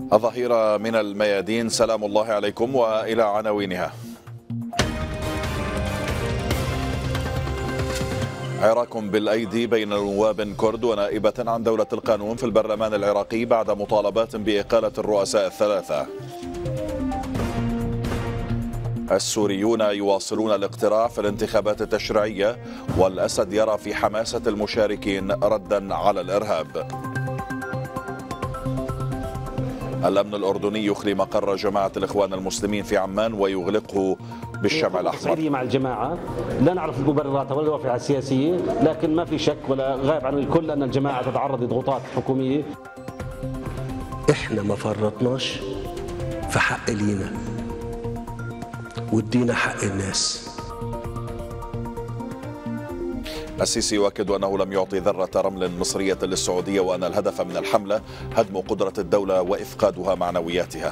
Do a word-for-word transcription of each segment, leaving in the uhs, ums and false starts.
الظهيرة من الميادين، سلام الله عليكم وإلى عناوينها. عراك بالأيدي بين نواب كرد ونائبة عن دولة القانون في البرلمان العراقي بعد مطالبات بإقالة الرؤساء الثلاثة. السوريون يواصلون الاقتراع في الانتخابات التشريعية، والأسد يرى في حماسة المشاركين ردا على الإرهاب. الأمن الأردني يخلي مقر جماعة الإخوان المسلمين في عمان ويغلقه بالشمع الأحمر. مع الجماعة لا نعرف المبررات ولا الوافعة السياسية، لكن ما في شك ولا غائب عن الكل أن الجماعة تتعرض لضغوطات حكومية. إحنا ما فرطناش في حق لينا وادينا حق الناس. السيسي يؤكد أنه لم يعطي ذرة رمل مصرية للسعودية، وأن الهدف من الحملة هدم قدرة الدولة وإفقادها معنوياتها.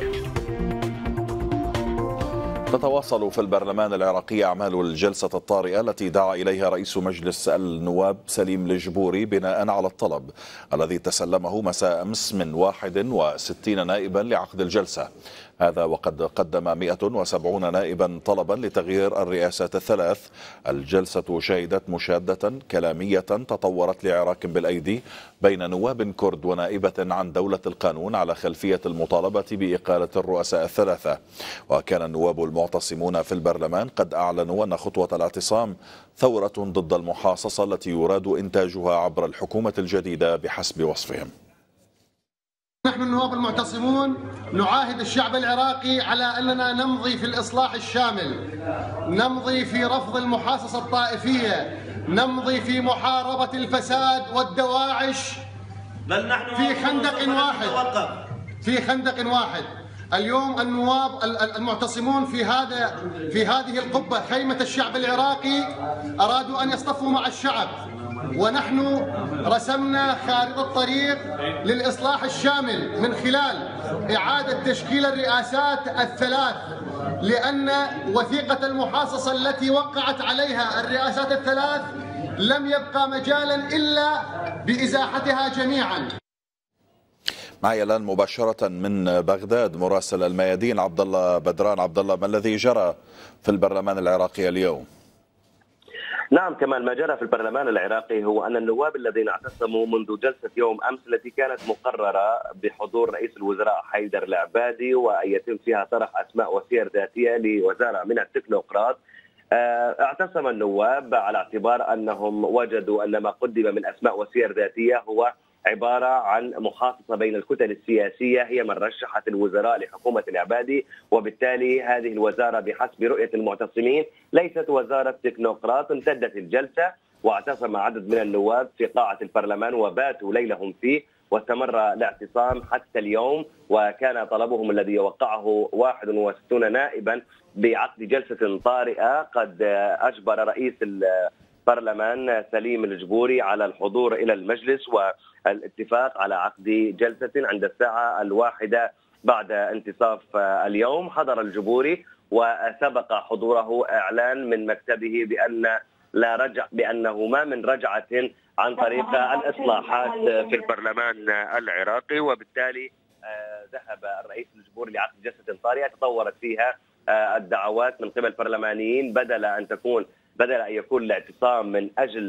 تتواصل في البرلمان العراقي أعمال الجلسة الطارئة التي دعا إليها رئيس مجلس النواب سليم الجبوري بناء على الطلب الذي تسلمه مساء أمس من واحد وستين نائبا لعقد الجلسة. هذا وقد قدم مئة وسبعين نائبا طلبا لتغيير الرئاسات الثلاث. الجلسة شهدت مشادة كلامية تطورت لعراك بالأيدي بين نواب كرد ونائبة عن دولة القانون على خلفية المطالبة بإقالة الرؤساء الثلاثة. وكان النواب المعتصمون في البرلمان قد أعلنوا أن خطوة الاعتصام ثورة ضد المحاصصة التي يراد إنتاجها عبر الحكومة الجديدة بحسب وصفهم. نحن النواب المعتصمون نعاهد الشعب العراقي على أننا نمضي في الإصلاح الشامل، نمضي في رفض المحاصصة الطائفية، نمضي في محاربة الفساد والدواعش بل نحن في خندق واحد في خندق واحد. اليوم النواب المعتصمون في هذا في هذه القبة خيمة الشعب العراقي أرادوا أن يصطفوا مع الشعب، ونحن رسمنا خارطة طريق للإصلاح الشامل من خلال إعادة تشكيل الرئاسات الثلاث، لأن وثيقة المحاصصة التي وقعت عليها الرئاسات الثلاث لم يبقى مجالا إلا بإزاحتها جميعا. معي الآن مباشرة من بغداد مراسل الميادين عبد الله بدران. عبد الله، ما الذي جرى في البرلمان العراقي اليوم؟ نعم كمال، ما جرى في البرلمان العراقي هو أن النواب الذين اعتصموا منذ جلسة يوم أمس التي كانت مقررة بحضور رئيس الوزراء حيدر العبادي وأن يتم فيها طرح أسماء وسير ذاتية لوزارة من التكنوقراط، اعتصم النواب على اعتبار أنهم وجدوا أن ما قدم من أسماء وسير ذاتية هو عبارة عن محاصصة بين الكتل السياسية هي من رشحت الوزراء لحكومة العبادي، وبالتالي هذه الوزارة بحسب رؤية المعتصمين ليست وزارة تكنوقراط. امتدت الجلسة واعتصم عدد من النواب في قاعة البرلمان وباتوا ليلهم فيه، واستمر الاعتصام حتى اليوم، وكان طلبهم الذي وقعه واحد وستين نائبا بعقد جلسة طارئة قد أجبر رئيس البرلمان سليم الجبوري على الحضور إلى المجلس والاتفاق على عقد جلسة عند الساعة الواحدة بعد انتصاف اليوم. حضر الجبوري وسبق حضوره إعلان من مكتبه بأن لا رجع بأنه ما من رجعة عن طريق الإصلاحات في البرلمان العراقي، وبالتالي ذهب الرئيس الجبوري لعقد جلسة طارئة تطورت فيها الدعوات من قبل برلمانيين بدل أن تكون بدل أن يكون الاعتصام من أجل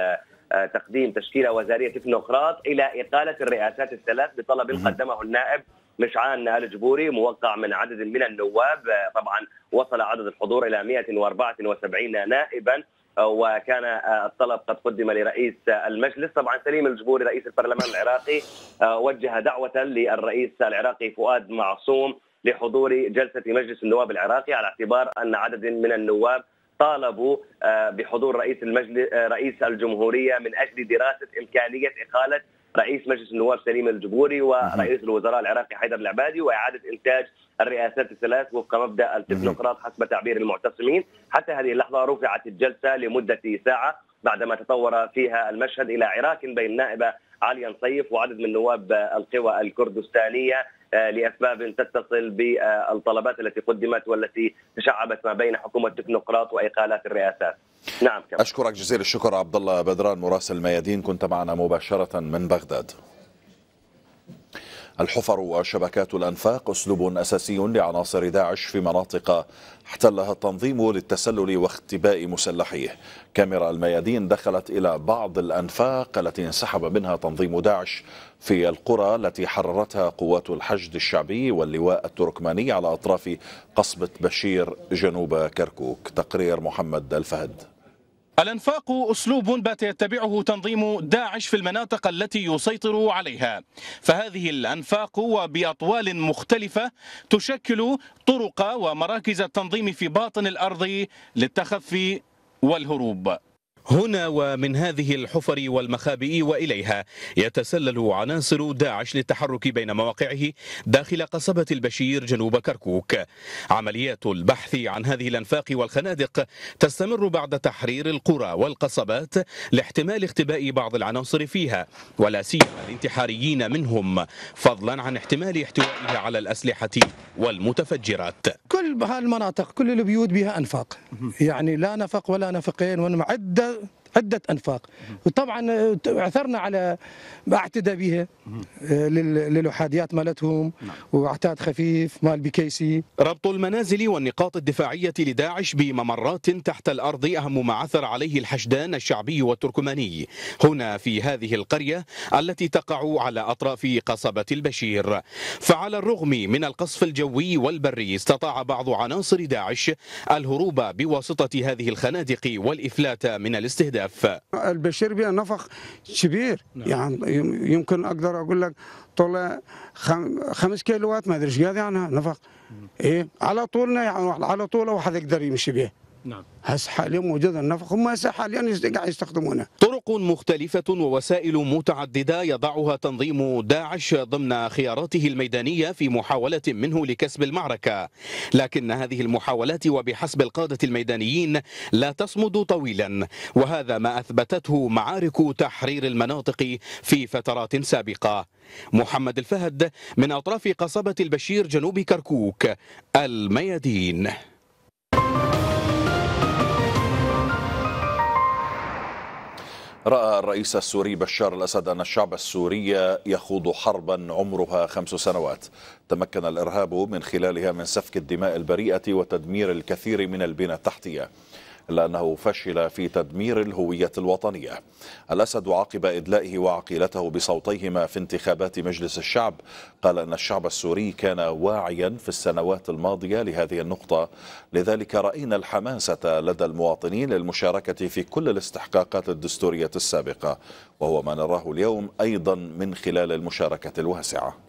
تقديم تشكيلة وزارية تكنوقراط إلى إقالة الرئاسات الثلاث بطلب قدمه النائب مشعان الجبوري موقع من عدد من النواب. طبعا وصل عدد الحضور إلى مئة وأربعة وسبعين نائبا، وكان الطلب قد قدم لرئيس المجلس. طبعا سليم الجبوري رئيس البرلمان العراقي وجه دعوة للرئيس العراقي فؤاد معصوم لحضور جلسة مجلس النواب العراقي على اعتبار أن عدد من النواب طالبوا بحضور رئيس المجلس رئيس الجمهورية من أجل دراسة إمكانية إقالة رئيس مجلس النواب سليم الجبوري ورئيس الوزراء العراقي حيدر العبادي وإعادة إنتاج الرئاسات الثلاث وفق مبدأ التكنوقراط حسب تعبير المعتصمين. حتى هذه اللحظة رفعت الجلسة لمدة ساعة بعدما تطور فيها المشهد إلى عراك بين النائبة علي نصيف وعدد من نواب القوى الكردستانية لأسباب تتصل بالطلبات التي قدمت والتي تشعبت ما بين حكومة تكنوقراط وإقالات الرئاسات. نعم كما. أشكرك جزيل الشكر عبد الله بدران مراسل الميادين، كنت معنا مباشرة من بغداد. الحفر وشبكات الأنفاق أسلوب أساسي لعناصر داعش في مناطق احتلها التنظيم للتسلل واختباء مسلحيه. كاميرا الميادين دخلت إلى بعض الأنفاق التي انسحب منها تنظيم داعش في القرى التي حررتها قوات الحشد الشعبي واللواء التركماني على أطراف قصبة بشير جنوب كركوك. تقرير محمد الفهد. الأنفاق أسلوب بات يتبعه تنظيم داعش في المناطق التي يسيطر عليها، فهذه الأنفاق وبأطوال مختلفة تشكل طرق ومراكز التنظيم في باطن الأرض للتخفي والهروب. هنا ومن هذه الحفر والمخابئ وإليها يتسلل عناصر داعش للتحرك بين مواقعه داخل قصبة البشير جنوب كركوك. عمليات البحث عن هذه الأنفاق والخنادق تستمر بعد تحرير القرى والقصبات لاحتمال اختباء بعض العناصر فيها، ولا سيما الانتحاريين منهم، فضلا عن احتمال احتوائها على الأسلحة والمتفجرات. كل هالمناطق كل البيوت بها أنفاق، يعني لا نفق ولا نفقين، ونعد عدة أنفاق. وطبعا عثرنا على ما اعتدى بها للوحاديات مالتهم واعتاد خفيف مال بكيسي. ربط المنازل والنقاط الدفاعية لداعش بممرات تحت الأرض أهم ما عثر عليه الحشدان الشعبي والتركماني هنا في هذه القرية التي تقع على أطراف قصبة البشير. فعلى الرغم من القصف الجوي والبري استطاع بعض عناصر داعش الهروب بواسطة هذه الخنادق والإفلات من الاستهداف. البشير بها نفق كبير، يعني يمكن اقدر اقول لك طول خمس كيلوات ما ادري ايش قاعد يعني نفق. ايه على طولنا، يعني على طول واحد يقدر يمشي به. نعم. هسه حاليا موجود النفق، هم هسه حاليا قاعد يستخدمونه. طرق مختلفة ووسائل متعددة يضعها تنظيم داعش ضمن خياراته الميدانية في محاولة منه لكسب المعركة، لكن هذه المحاولات وبحسب القادة الميدانيين لا تصمد طويلا، وهذا ما أثبتته معارك تحرير المناطق في فترات سابقة. محمد الفهد من أطراف قصبة البشير جنوب كركوك، الميادين. رأى الرئيس السوري بشار الأسد أن الشعب السوري يخوض حربا عمرها خمس سنوات تمكن الإرهاب من خلالها من سفك الدماء البريئة وتدمير الكثير من البنى التحتية، إلا أنه فشل في تدمير الهوية الوطنية. الأسد عقب إدلائه وعقيلته بصوتيهما في انتخابات مجلس الشعب قال أن الشعب السوري كان واعيا في السنوات الماضية لهذه النقطة، لذلك رأينا الحماسة لدى المواطنين للمشاركة في كل الاستحقاقات الدستورية السابقة، وهو ما نراه اليوم أيضا من خلال المشاركة الواسعة.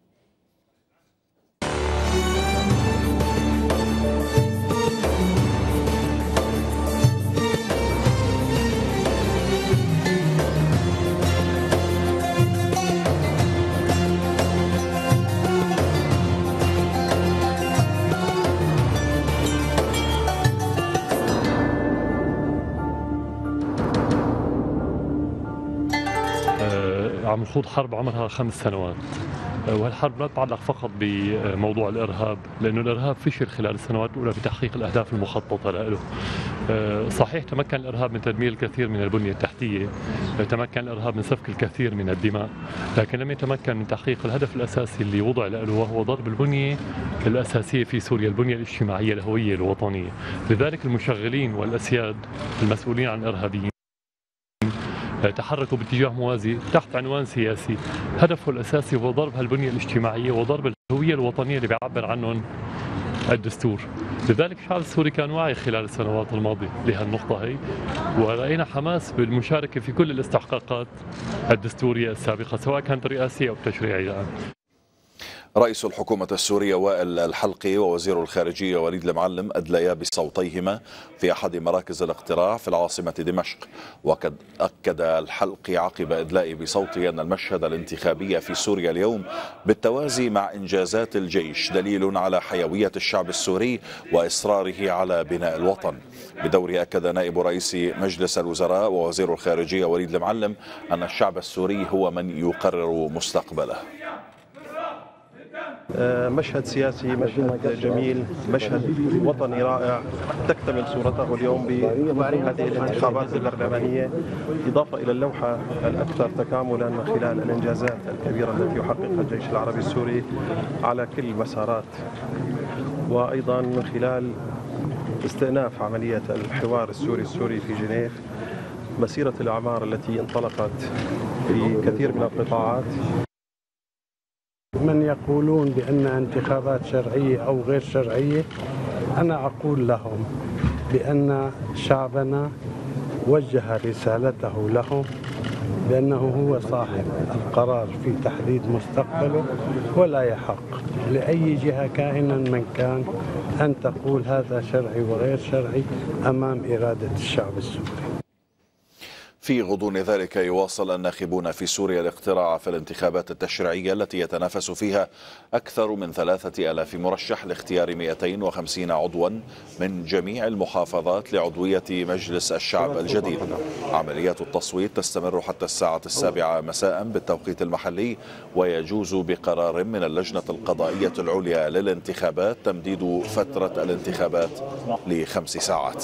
عم نخوض حرب عمرها خمس سنوات، وهالحرب لا تتعلق فقط بموضوع الإرهاب، لأنه الإرهاب فشل خلال السنوات الأولى في تحقيق الأهداف المخططة له. صحيح تمكن الإرهاب من تدمير الكثير من البنية التحتية، تمكن الإرهاب من سفك الكثير من الدماء، لكن لم يتمكن من تحقيق الهدف الأساسي اللي وضع له، وهو ضرب البنية الأساسية في سوريا، البنية الاجتماعية الهوية الوطنية. لذلك المشغلين والأسياد المسؤولين عن الإرهابيين تحركوا باتجاه موازي تحت عنوان سياسي هدفه الأساسي هو ضرب هالبنية الاجتماعية وضرب الهوية الوطنية اللي بيعبر عنهم الدستور. لذلك الشعب السوري كان واعي خلال السنوات الماضية لهالنقطة هي، ورأينا حماس بالمشاركة في كل الاستحقاقات الدستورية السابقة سواء كانت رئاسية أو تشريعية. رئيس الحكومة السورية وائل الحلقي ووزير الخارجية وليد المعلم أدليا بصوتيهما في أحد مراكز الاقتراع في العاصمة دمشق. وقد أكد الحلقي عقب إدلائه بصوته أن المشهد الانتخابي في سوريا اليوم بالتوازي مع إنجازات الجيش دليل على حيوية الشعب السوري وإصراره على بناء الوطن. بدوره أكد نائب رئيس مجلس الوزراء ووزير الخارجية وليد المعلم أن الشعب السوري هو من يقرر مستقبله. مشهد سياسي، مشهد جميل، مشهد وطني رائع تكتمل صورته اليوم بهذه الانتخابات البرلمانية، إضافة إلى اللوحة الأكثر تكاملا من خلال الإنجازات الكبيرة التي يحققها الجيش العربي السوري على كل المسارات، وأيضا من خلال استئناف عملية الحوار السوري السوري في جنيف، مسيرة الأعمار التي انطلقت في كثير من القطاعات. من يقولون بأن انتخابات شرعية أو غير شرعية، أنا أقول لهم بأن شعبنا وجه رسالته لهم بأنه هو صاحب القرار في تحديد مستقبله، ولا يحق لأي جهة كائنا من كان أن تقول هذا شرعي وغير شرعي أمام إرادة الشعب السوري. في غضون ذلك يواصل الناخبون في سوريا الاقتراع في الانتخابات التشريعية التي يتنافس فيها أكثر من ثلاثة آلاف مرشح لاختيار مئتين وخمسين عضوا من جميع المحافظات لعضوية مجلس الشعب الجديد. عمليات التصويت تستمر حتى الساعة السابعة مساء بالتوقيت المحلي، ويجوز بقرار من اللجنة القضائية العليا للانتخابات تمديد فترة الانتخابات لخمس ساعات.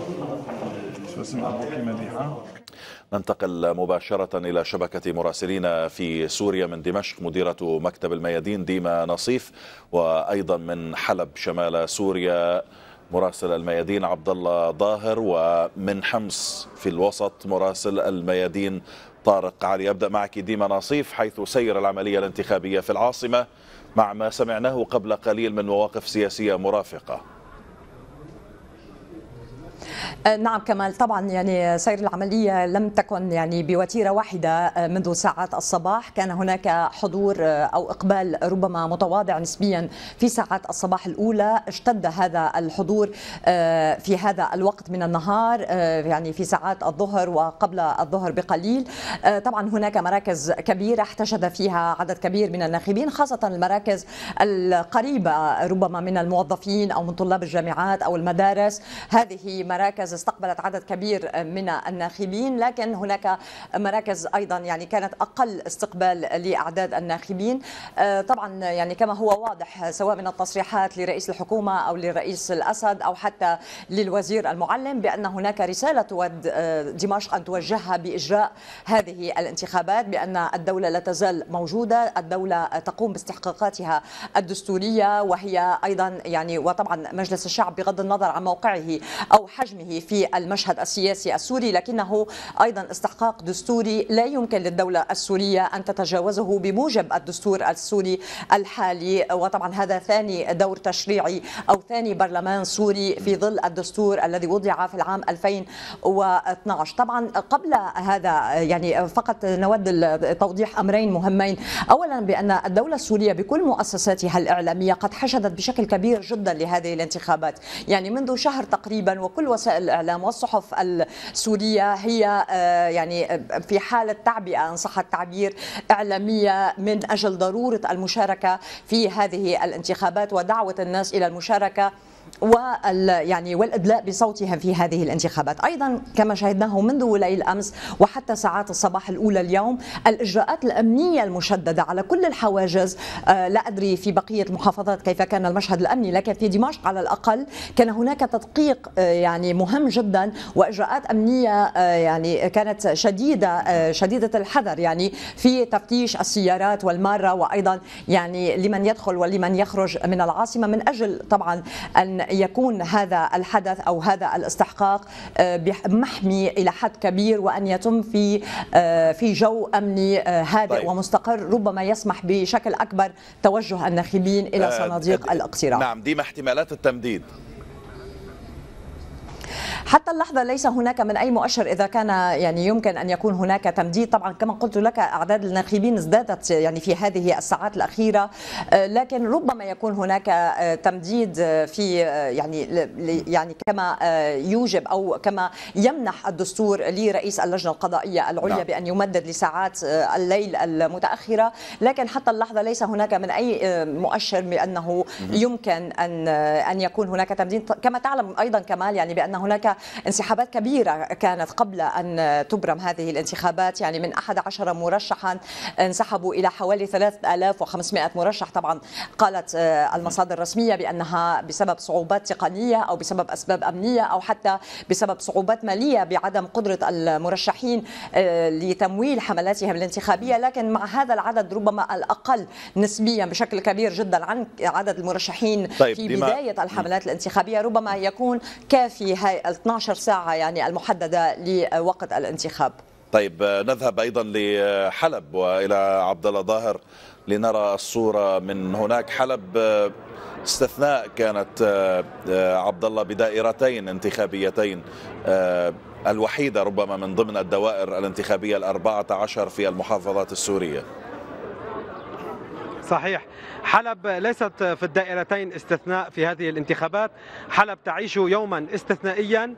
ننتقل مباشرة إلى شبكة مراسلين في سوريا من دمشق، مديرة مكتب الميادين ديما نصيف، وأيضا من حلب شمال سوريا مراسل الميادين عبد الله ظاهر، ومن حمص في الوسط مراسل الميادين طارق علي. أبدأ معك ديما نصيف، حيث سير العملية الانتخابية في العاصمة مع ما سمعناه قبل قليل من مواقف سياسية مرافقة. نعم كمال، طبعا يعني سير العملية لم تكن يعني بوتيرة واحدة منذ ساعات الصباح، كان هناك حضور أو إقبال ربما متواضع نسبيا في ساعات الصباح الأولى، اشتد هذا الحضور في هذا الوقت من النهار يعني في ساعات الظهر وقبل الظهر بقليل. طبعا هناك مراكز كبيرة احتشد فيها عدد كبير من الناخبين، خاصة المراكز القريبة ربما من الموظفين أو من طلاب الجامعات أو المدارس. هذه مراكز استقبلت عدد كبير من الناخبين، لكن هناك مراكز أيضا يعني كانت أقل استقبال لأعداد الناخبين. طبعا يعني كما هو واضح سواء من التصريحات لرئيس الحكومة أو للرئيس الأسد أو حتى للوزير المعلم بأن هناك رسالة تود دمشق أن توجهها بإجراء هذه الانتخابات، بأن الدولة لا تزال موجودة، الدولة تقوم باستحقاقاتها الدستورية، وهي أيضا يعني وطبعا مجلس الشعب بغض النظر عن موقعه أو حجمه في المشهد السياسي السوري لكنه أيضا استحقاق دستوري لا يمكن للدولة السورية أن تتجاوزه بموجب الدستور السوري الحالي. وطبعا هذا ثاني دور تشريعي أو ثاني برلمان سوري في ظل الدستور الذي وضع في العام ألفين واثنعش. طبعا قبل هذا يعني فقط نود توضيح أمرين مهمين. أولا بأن الدولة السورية بكل مؤسساتها الإعلامية قد حشدت بشكل كبير جدا لهذه الانتخابات، يعني منذ شهر تقريبا وكل وسائل الإعلام والصحف السورية هي يعني في حالة تعبئة إن صح التعبير إعلامية من أجل ضرورة المشاركة في هذه الانتخابات ودعوة الناس إلى المشاركة وال يعني والادلاء بصوتهم في هذه الانتخابات. ايضا كما شاهدناه منذ ليل امس وحتى ساعات الصباح الاولى اليوم الاجراءات الامنيه المشدده على كل الحواجز. آه لا ادري في بقيه المحافظات كيف كان المشهد الامني، لكن في دمشق على الاقل كان هناك تدقيق آه يعني مهم جدا واجراءات امنيه آه يعني كانت شديده آه شديده الحذر يعني في تفتيش السيارات والماره، وايضا يعني لمن يدخل ولمن يخرج من العاصمه من اجل طبعا ان يكون هذا الحدث أو هذا الاستحقاق محمي إلى حد كبير وأن يتم في في جو أمني هادئ طيب. ومستقر ربما يسمح بشكل أكبر توجه الناخبين إلى صناديق آه الاقتراع. نعم دي احتمالات التمديد حتى اللحظة ليس هناك من أي مؤشر إذا كان يعني يمكن أن يكون هناك تمديد. طبعا كما قلت لك أعداد الناخبين ازدادت يعني في هذه الساعات الأخيرة، لكن ربما يكون هناك تمديد في يعني يعني كما يوجب أو كما يمنح الدستور لرئيس اللجنة القضائية العليا نعم. بأن يمدد لساعات الليل المتأخرة، لكن حتى اللحظة ليس هناك من أي مؤشر بأنه يمكن أن أن يكون هناك تمديد. كما تعلم أيضا كمال يعني بأن هناك هناك انسحابات كبيرة كانت قبل أن تبرم هذه الانتخابات، يعني من أحد عشر مرشحا انسحبوا إلى حوالي ثلاثة آلاف وخمسمائة مرشح. طبعا قالت المصادر الرسمية بأنها بسبب صعوبات تقنية أو بسبب أسباب أمنية أو حتى بسبب صعوبات مالية بعدم قدرة المرشحين لتمويل حملاتهم الانتخابية. لكن مع هذا العدد ربما الأقل نسبيا بشكل كبير جدا عن عدد المرشحين طيب في بداية الحملات الانتخابية ربما يكون كافي هاي اثنتي عشرة ساعة يعني المحددة لوقت الانتخاب. طيب نذهب أيضا لحلب وإلى عبد الله ظاهر لنرى الصورة من هناك. حلب استثناء كانت عبد الله بدائرتين انتخابيتين، الوحيدة ربما من ضمن الدوائر الانتخابية الأربعة عشر في المحافظات السورية. صحيح، حلب ليست في الدائرتين استثناء في هذه الانتخابات. حلب تعيش يوما استثنائيا.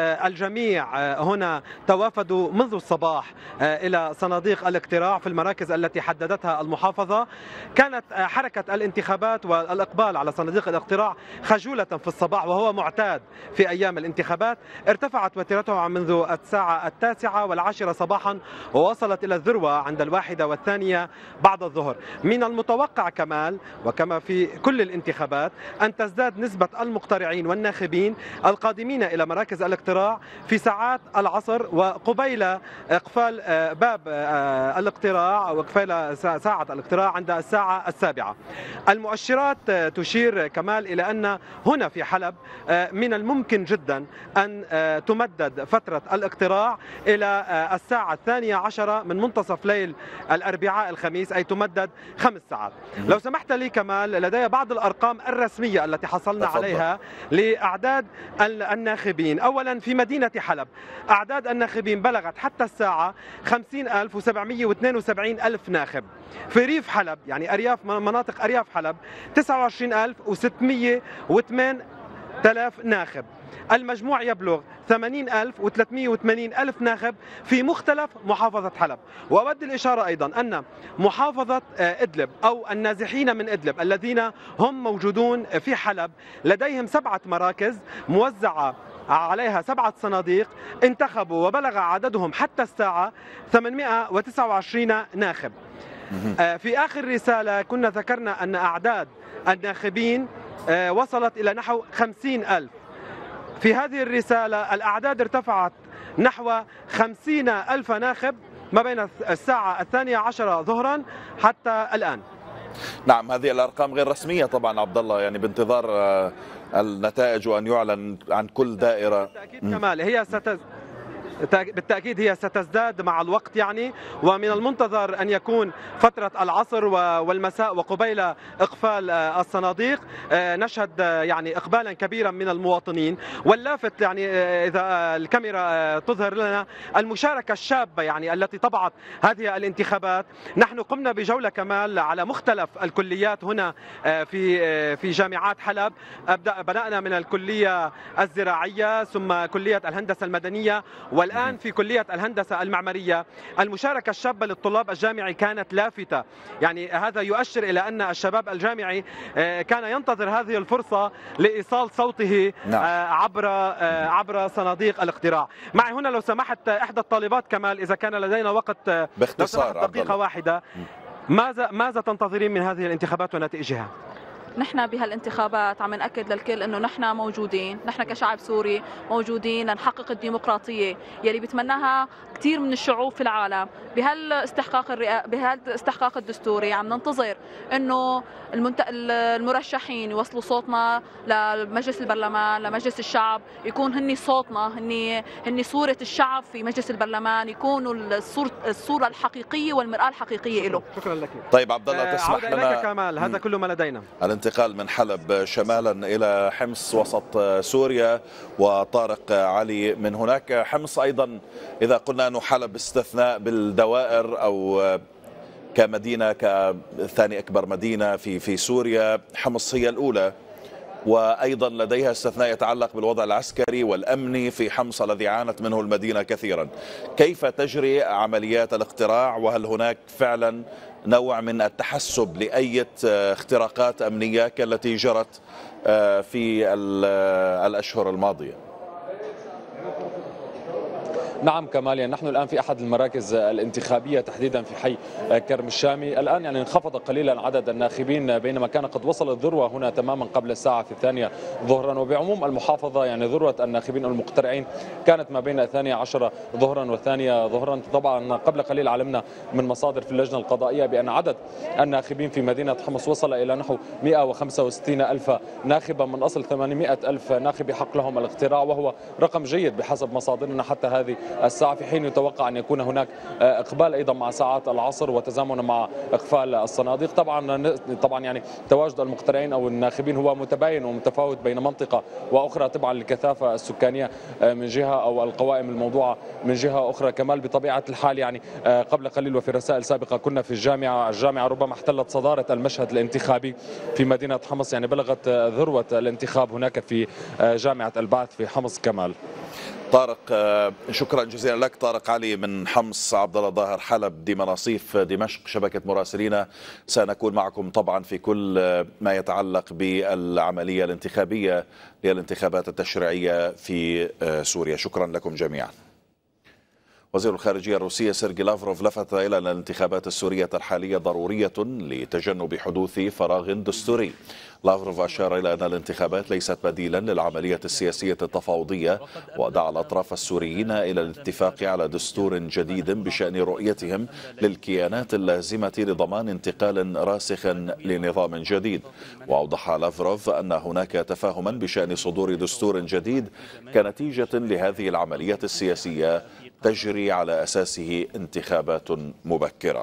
الجميع هنا توافدوا منذ الصباح إلى صناديق الاقتراع في المراكز التي حددتها المحافظة. كانت حركة الانتخابات والإقبال على صناديق الاقتراع خجولة في الصباح وهو معتاد في أيام الانتخابات. ارتفعت وتيرتها منذ الساعة التاسعة والعاشرة صباحا ووصلت إلى الذروة عند الواحدة والثانية بعد الظهر. من المتوقع كمال وكما في كل الانتخابات أن تزداد نسبة المقترعين والناخبين القادمين إلى مراكز الاقتراع في ساعات العصر وقبيل إقفال باب الاقتراع وقبيل ساعة الاقتراع عند الساعة السابعة. المؤشرات تشير كمال إلى أن هنا في حلب من الممكن جدا أن تمدد فترة الاقتراع إلى الساعة الثانية عشرة من منتصف ليل الأربعاء الخميس، أي تمدد خمس ساعات. لو سمحت لي كمال، لدي بعض الأرقام الرسمية التي حصلنا تفضل. عليها لأعداد الناخبين. أولا في مدينة حلب أعداد الناخبين بلغت حتى الساعة خمسين ألف وسبعمائة واثنين وسبعين ألف ناخب. في ريف حلب يعني أرياف مناطق أرياف حلب تسعة وعشرين ألف وستمائة وثمانية آلاف ناخب. المجموع يبلغ ثمانين ألف وثلاثمائة وثمانين ألف ناخب في مختلف محافظة حلب. وأود الإشارة أيضا أن محافظة إدلب أو النازحين من إدلب الذين هم موجودون في حلب لديهم سبعة مراكز موزعة عليها سبعة صناديق انتخبوا وبلغ عددهم حتى الساعة ثمانمائة وتسعة وعشرين ناخب. في آخر رسالة كنا ذكرنا أن أعداد الناخبين وصلت إلى نحو خمسين ألف. في هذه الرسالة الأعداد ارتفعت نحو خمسين ألف ناخب ما بين الساعة الثانية عشرة ظهرا حتى الآن. نعم، هذه الأرقام غير رسمية طبعا عبد الله، يعني بانتظار النتائج وأن يعلن عن كل دائرة. بالتأكيد كمال هي ستز... بالتأكيد هي ستزداد مع الوقت يعني، ومن المنتظر أن يكون فترة العصر والمساء وقبيل إقفال الصناديق نشهد يعني إقبالا كبيرا من المواطنين. واللافت يعني إذا الكاميرا تظهر لنا المشاركة الشابة يعني التي طبعت هذه الانتخابات. نحن قمنا بجولة كمال على مختلف الكليات هنا في في جامعات حلب. بدأنا من الكلية الزراعية ثم كلية الهندسة المدنية والآن في كلية الهندسة المعمارية. المشاركة الشابة للطلاب الجامعي كانت لافتة، يعني هذا يؤشر إلى أن الشباب الجامعي كان ينتظر هذه الفرصة لإيصال صوته نعم. عبر عبر صناديق الاقتراع. معي هنا لو سمحت إحدى الطالبات كمال إذا كان لدينا وقت باختصار دقيقة واحدة. ماذا ماذا تنتظرين من هذه الانتخابات ونتائجها؟ نحن بهالانتخابات عم نأكد للكل انه نحن موجودين، نحن كشعب سوري موجودين لنحقق الديمقراطيه يلي بيتمناها كثير من الشعوب في العالم. بهالاستحقاق الرئا... بهالاستحقاق الدستوري عم ننتظر انه المنت... المرشحين يوصلوا صوتنا لمجلس البرلمان، لمجلس الشعب، يكون هني صوتنا، هني هني صوره الشعب في مجلس البرلمان، يكونوا الصورة الصوره الحقيقيه والمرآة الحقيقيه له. شكرا لك. طيب عبد الله تسمح لنا كمال، هذا كله ما لدينا. الانتقال من حلب شمالا إلى حمص وسط سوريا وطارق علي من هناك. حمص أيضا إذا قلنا أنه حلب استثناء بالدوائر أو كمدينة كثاني أكبر مدينة في في سوريا، حمص هي الأولى، وأيضا لديها استثناء يتعلق بالوضع العسكري والأمني في حمص الذي عانت منه المدينة كثيرا. كيف تجري عمليات الاقتراع وهل هناك فعلا نوع من التحسب لأي اختراقات أمنية كالتي جرت في الأشهر الماضية؟ نعم كمال، يعني نحن الآن في أحد المراكز الانتخابية تحديدا في حي كرم الشامي. الآن يعني انخفض قليلا عدد الناخبين بينما كان قد وصل الذروة هنا تماما قبل الساعة في الثانية ظهرا. وبعموم المحافظة يعني ذروة الناخبين المقترعين كانت ما بين الثانية عشرة ظهرا والثانية ظهرا. طبعا قبل قليل علمنا من مصادر في اللجنة القضائية بأن عدد الناخبين في مدينة حمص وصل إلى نحو مئة وخمسة وستين ألف ناخبا من أصل ثمانمئة ألف ناخب يحق لهم الاقتراع، وهو رقم جيد بحسب مصادرنا حتى هذه الساعة، في حين يتوقع أن يكون هناك إقبال أيضا مع ساعات العصر وتزامنا مع إقفال الصناديق. طبعا طبعا يعني تواجد المقترعين أو الناخبين هو متباين ومتفاوت بين منطقة وأخرى طبعا للكثافة السكانية من جهة أو القوائم الموضوعة من جهة أخرى. كمال بطبيعة الحال يعني قبل قليل وفي رسائل سابقة كنا في الجامعة، الجامعة ربما احتلت صدارة المشهد الانتخابي في مدينة حمص، يعني بلغت ذروة الانتخاب هناك في جامعة البعث في حمص. كمال. طارق، شكرا جزيلا لك. طارق علي من حمص. عبد الله ظاهر حلب دي مناصيف دمشق شبكة مراسلينا، سنكون معكم طبعا في كل ما يتعلق بالعملية الانتخابية للانتخابات التشريعية في سوريا. شكرا لكم جميعا. وزير الخارجية الروسية سيرجي لافروف لفت إلى أن الانتخابات السورية الحالية ضرورية لتجنب حدوث فراغ دستوري. لافروف أشار إلى أن الانتخابات ليست بديلا للعملية السياسية التفاوضية، ودعا الأطراف السوريين إلى الاتفاق على دستور جديد بشأن رؤيتهم للكيانات اللازمة لضمان انتقال راسخ لنظام جديد. وأوضح لافروف أن هناك تفاهما بشأن صدور دستور جديد كنتيجة لهذه العملية السياسية تجري على أساسه انتخابات مبكرة.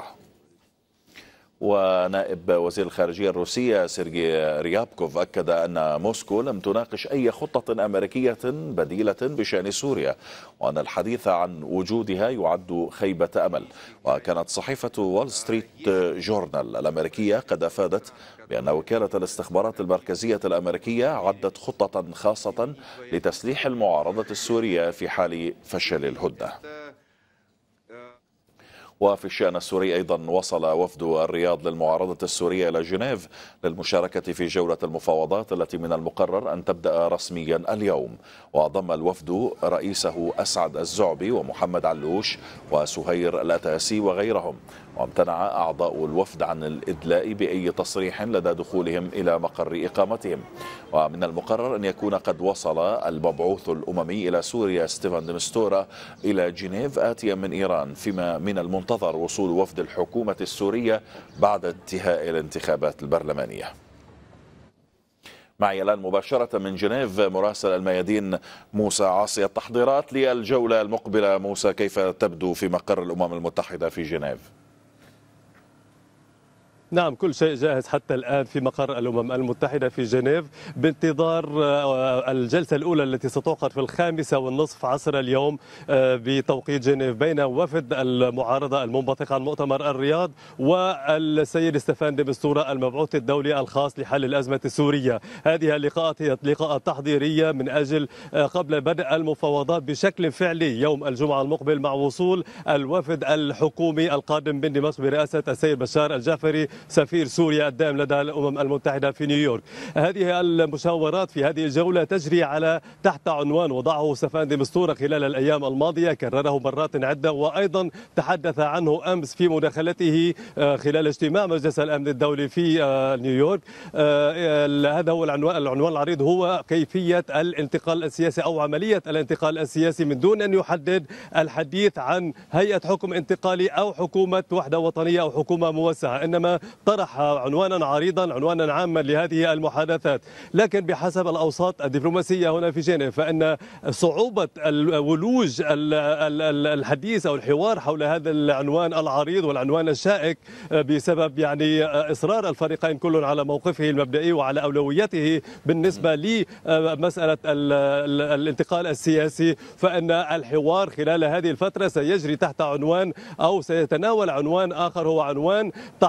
ونائب وزير الخارجية الروسية سيرجي ريابكوف أكد أن موسكو لم تناقش أي خطة أمريكية بديلة بشأن سوريا، وأن الحديث عن وجودها يعد خيبة أمل. وكانت صحيفة وول ستريت جورنال الأمريكية قد أفادت بأن وكالة الاستخبارات المركزية الأمريكية عدت خطة خاصة لتسليح المعارضة السورية في حال فشل الهدنة. وفي الشأن السوري أيضا وصل وفد الرياض للمعارضة السورية إلى جنيف للمشاركة في جولة المفاوضات التي من المقرر أن تبدأ رسميا اليوم. وضم الوفد رئيسه أسعد الزعبي ومحمد علوش وسهير الأتاسي وغيرهم. وامتنع أعضاء الوفد عن الإدلاء بأي تصريح لدى دخولهم إلى مقر إقامتهم. ومن المقرر أن يكون قد وصل المبعوث الأممي إلى سوريا ستيفان دمستورا إلى جنيف آتيا من إيران، فيما من المنتظر وصول وفد الحكومة السورية بعد انتهاء الانتخابات البرلمانية. معي الآن مباشرة من جنيف مراسل الميادين موسى عاصي. التحضيرات للجولة المقبلة موسى، كيف تبدو في مقر الأمم المتحدة في جنيف؟ نعم، كل شيء جاهز حتى الآن في مقر الأمم المتحدة في جنيف بانتظار الجلسة الأولى التي ستعقد في الخامسة والنصف عصر اليوم بتوقيت جنيف بين وفد المعارضة المنبثق عن مؤتمر الرياض والسيد ستيفان دمستورا المبعوث الدولي الخاص لحل الأزمة السورية. هذه اللقاءات هي لقاءات تحضيرية من أجل قبل بدء المفاوضات بشكل فعلي يوم الجمعة المقبل مع وصول الوفد الحكومي القادم من دمشق برئاسة السيد بشار الجعفري سفير سوريا الدائم لدى الأمم المتحدة في نيويورك. هذه المشاورات في هذه الجولة تجري على تحت عنوان وضعه ستيفان دمستورا خلال الأيام الماضية، كرره مرات عدة وأيضا تحدث عنه أمس في مداخلته خلال اجتماع مجلس الأمن الدولي في نيويورك. هذا هو العنوان العنوان العريض هو كيفية الانتقال السياسي أو عملية الانتقال السياسي من دون أن يحدد الحديث عن هيئة حكم انتقالي أو حكومة وحدة وطنية أو حكومة موسعة، إنما طرح عنوانا عريضا عنوانا عاما لهذه المحادثات. لكن بحسب الأوساط الدبلوماسية هنا في جنيف فإن صعوبة ولوج الحديث أو الحوار حول هذا العنوان العريض والعنوان الشائك بسبب يعني إصرار الفريقين كل على موقفه المبدئي وعلى أولويته بالنسبة لمسألة الانتقال السياسي، فإن الحوار خلال هذه الفترة سيجري تحت عنوان أو سيتناول عنوان آخر هو عنوان تحضير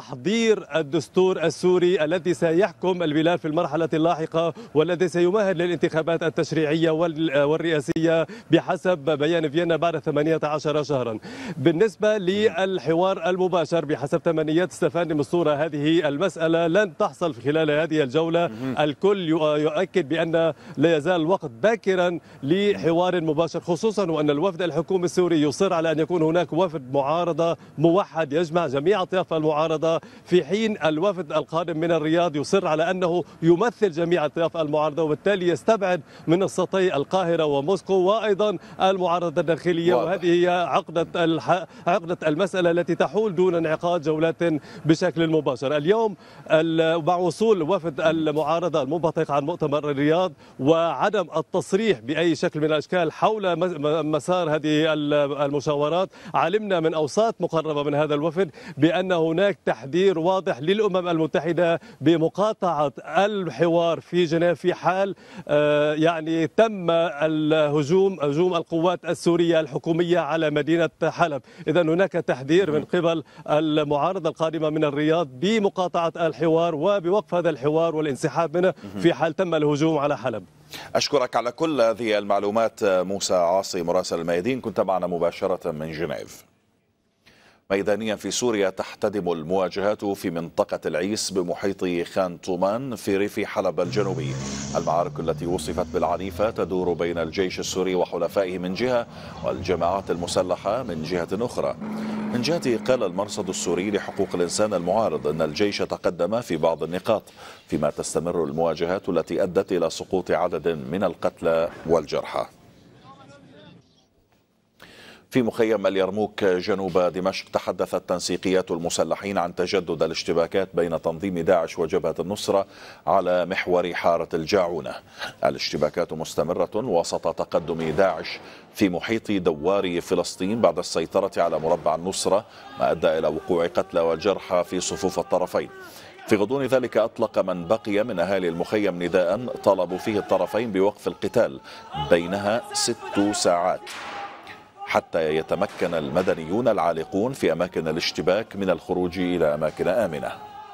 تغيير الدستور السوري الذي سيحكم البلاد في المرحلة اللاحقة والذي سيمهد للانتخابات التشريعية والرئاسية بحسب بيان فيينا بعد ثمانية عشر شهرا. بالنسبة للحوار المباشر بحسب تمنيات ستيفان دي مستورة، هذه المسألة لن تحصل في خلال هذه الجولة. الكل يؤكد بأن لا يزال الوقت باكرا لحوار مباشر، خصوصا وأن الوفد الحكومي السوري يصر على أن يكون هناك وفد معارضة موحد يجمع جميع أطياف المعارضة، في حين الوفد القادم من الرياض يصر على أنه يمثل جميع أطياف المعارضة، وبالتالي يستبعد منصتي القاهرة وموسكو وأيضا المعارضة الداخلية. وهذه هي عقدة الح... عقدة المسألة التي تحول دون انعقاد جولات بشكل مباشر. اليوم مع وصول وفد المعارضة المنبثق عن مؤتمر الرياض وعدم التصريح بأي شكل من الأشكال حول مسار هذه المشاورات، علمنا من أوساط مقربة من هذا الوفد بأن هناك تحذير واضح للأمم المتحدة بمقاطعة الحوار في جنيف في حال يعني تم الهجوم هجوم القوات السورية الحكومية على مدينة حلب. إذا هناك تحذير من قبل المعارضة القادمة من الرياض بمقاطعة الحوار وبوقف هذا الحوار والانسحاب منه في حال تم الهجوم على حلب. أشكرك على كل هذه المعلومات موسى عاصي مراسل الميادين، كنت معنا مباشرة من جنيف. ميدانيا في سوريا تحتدم المواجهات في منطقة العيس بمحيط خان طومان في ريف حلب الجنوبي. المعارك التي وصفت بالعنيفة تدور بين الجيش السوري وحلفائه من جهة والجماعات المسلحة من جهة أخرى. من جهته قال المرصد السوري لحقوق الإنسان المعارض أن الجيش تقدم في بعض النقاط، فيما تستمر المواجهات التي أدت إلى سقوط عدد من القتلى والجرحى. في مخيم اليرموك جنوب دمشق تحدثت تنسيقيات المسلحين عن تجدد الاشتباكات بين تنظيم داعش وجبهة النصرة على محور حارة الجاعونة. الاشتباكات مستمرة وسط تقدم داعش في محيط دوار فلسطين بعد السيطرة على مربع النصرة، ما أدى إلى وقوع قتلى وجرحى في صفوف الطرفين. في غضون ذلك أطلق من بقي من أهالي المخيم نداء طلبوا فيه الطرفين بوقف القتال بينها ست ساعات حتى يتمكن المدنيون العالقون في أماكن الاشتباك من الخروج إلى أماكن آمنة.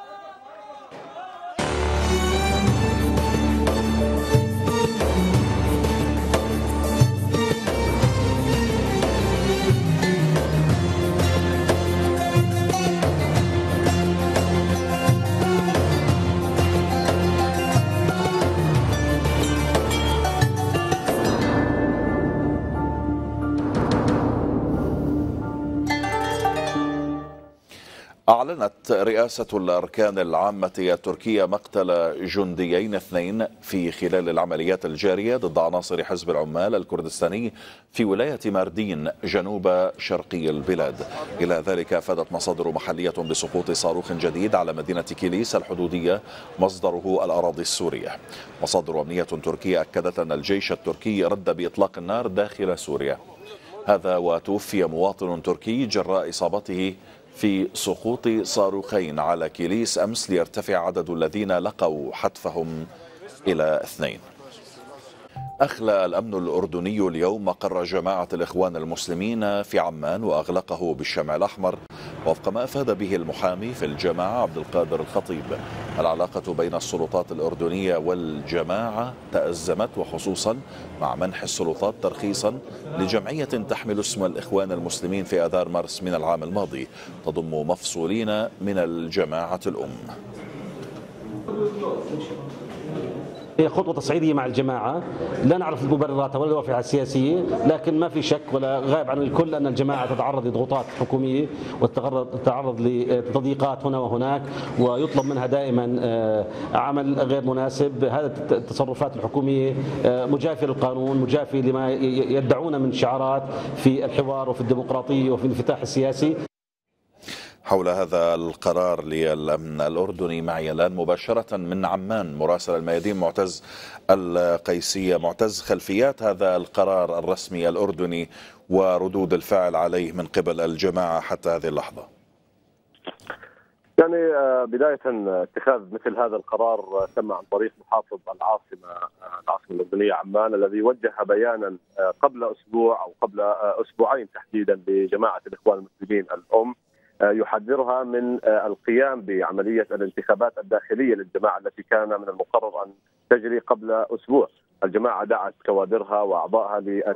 أعلنت رئاسة الأركان العامة التركية مقتل جنديين اثنين في خلال العمليات الجارية ضد عناصر حزب العمال الكردستاني في ولاية ماردين جنوب شرقي البلاد. إلى ذلك أفادت مصادر محلية بسقوط صاروخ جديد على مدينة كيليس الحدودية مصدره الأراضي السورية. مصادر أمنية تركية أكدت أن الجيش التركي رد بإطلاق النار داخل سوريا. هذا وتوفي مواطن تركي جراء إصابته في سقوط صاروخين على كيليس أمس ليرتفع عدد الذين لقوا حتفهم إلى اثنين. أخلى الأمن الأردني اليوم مقر جماعة الإخوان المسلمين في عمان وأغلقه بالشمع الأحمر وفق ما أفاد به المحامي في الجماعة عبد القادر الخطيب. العلاقة بين السلطات الأردنية والجماعة تأزمت، وخصوصا مع منح السلطات ترخيصا لجمعية تحمل اسم الإخوان المسلمين في آذار مارس من العام الماضي تضم مفصولين من الجماعة الأم. هي خطوة تصعيدية مع الجماعة، لا نعرف مبرراتها ولا دوافعها السياسية، لكن ما في شك ولا غائب عن الكل أن الجماعة تتعرض لضغوطات حكومية وتتعرض لتضييقات هنا وهناك، ويطلب منها دائما عمل غير مناسب. هذه التصرفات الحكومية مجافية للقانون، مجافية لما يدعون من شعارات في الحوار وفي الديمقراطية وفي الانفتاح السياسي. حول هذا القرار للأمن الأردني معي الآن مباشرة من عمان مراسل الميادين معتز القيسية. معتز، خلفيات هذا القرار الرسمي الأردني وردود الفعل عليه من قبل الجماعة حتى هذه اللحظة. يعني بداية اتخاذ مثل هذا القرار تم عن طريق محافظ العاصمة العاصمة الأردنية عمان، الذي وجه بيانا قبل أسبوع أو قبل أسبوعين تحديدا لجماعة الإخوان المسلمين الأم يحذرها من القيام بعملية الانتخابات الداخلية للجماعة التي كان من المقرر أن تجري قبل أسبوع. الجماعة دعت كوادرها وأعضائها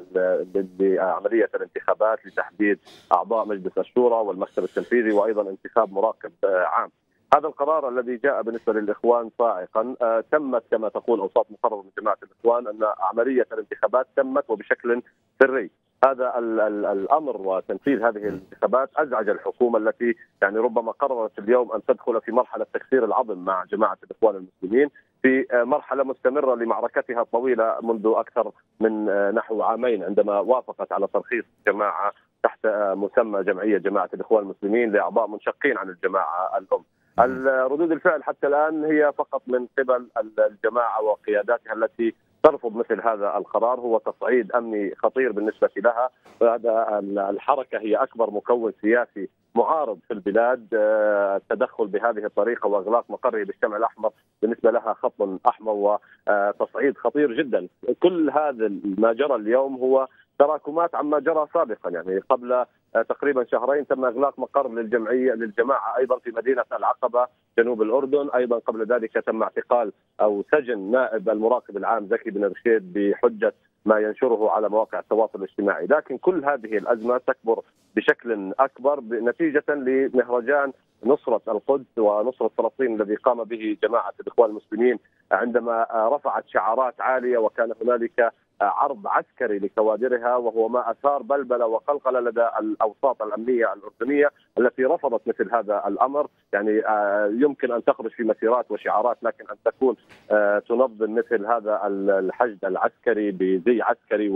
لعملية الانتخابات لتحديد أعضاء مجلس الشورى والمكتب التنفيذي وأيضا انتخاب مراقب عام. هذا القرار الذي جاء بالنسبة للإخوان صاعقا. تمت كما تقول أوساط مقرر من جماعة الإخوان أن عملية الانتخابات تمت وبشكل سري. هذا ال ال الامر وتنفيذ هذه الانتخابات ازعج الحكومه التي يعني ربما قررت اليوم ان تدخل في مرحله تكسير العظم مع جماعه الاخوان المسلمين في مرحله مستمره لمعركتها الطويله منذ اكثر من نحو عامين، عندما وافقت على ترخيص جماعه تحت مسمى جمعيه جماعه الاخوان المسلمين لاعضاء منشقين عن الجماعه الام. ردود الفعل حتى الان هي فقط من قبل الجماعه وقياداتها التي ترفض مثل هذا القرار. هو تصعيد امني خطير بالنسبه لها. هذا الحركه هي اكبر مكون سياسي معارض في البلاد. التدخل بهذه الطريقه واغلاق مقره بالشمع الاحمر بالنسبه لها خط احمر وتصعيد خطير جدا. كل هذا ما جرى اليوم هو تراكمات عما جرى سابقا. يعني قبل تقريبا شهرين تم اغلاق مقر للجمعيه للجماعه ايضا في مدينه العقبه جنوب الاردن. ايضا قبل ذلك تم اعتقال او سجن نائب المراقب العام زكي بن رشيد بحجه ما ينشره على مواقع التواصل الاجتماعي. لكن كل هذه الازمه تكبر بشكل اكبر نتيجه لمهرجان نصره القدس ونصره فلسطين الذي قام به جماعه الاخوان المسلمين عندما رفعت شعارات عاليه وكان هنالك عرض عسكري لكوادرها، وهو ما اثار بلبله وقلقله لدى الاوساط الامنيه الاردنيه التي رفضت مثل هذا الامر. يعني يمكن ان تخرج في مسيرات وشعارات، لكن ان تكون تنظم مثل هذا الحشد العسكري بزي عسكري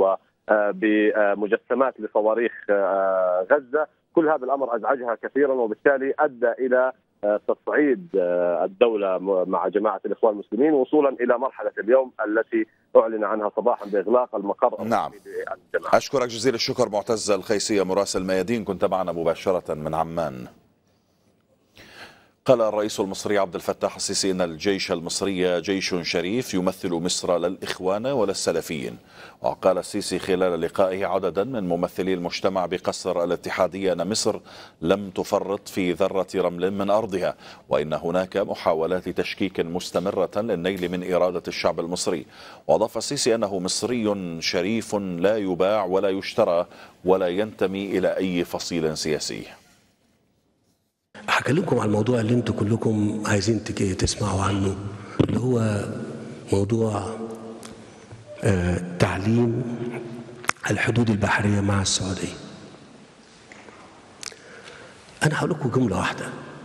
وبمجسمات لصواريخ غزه، كل هذا الامر ازعجها كثيرا وبالتالي ادى الى تصعيد الدولة مع جماعة الإخوان المسلمين وصولا إلى مرحلة اليوم التي أعلن عنها صباحا بإغلاق المقر. نعم، أشكرك جزيل الشكر معتز الخيسية مراسل ميادين، كنت معنا مباشرة من عمان. قال الرئيس المصري عبد الفتاح السيسي إن الجيش المصري جيش شريف يمثل مصر لا الإخوان ولا السلفيين. وقال السيسي خلال لقائه عددا من ممثلي المجتمع بقصر الاتحادية أن مصر لم تفرط في ذرة رمل من أرضها، وإن هناك محاولات تشكيك مستمرة للنيل من إرادة الشعب المصري. وأضاف السيسي أنه مصري شريف لا يباع ولا يشترى ولا ينتمي إلى أي فصيل سياسي. هكلمكم على الموضوع اللي انتم كلكم عايزين تسمعوا عنه، اللي هو موضوع آه تعليم الحدود البحرية مع السعودية. أنا هقول لكم جملة واحدة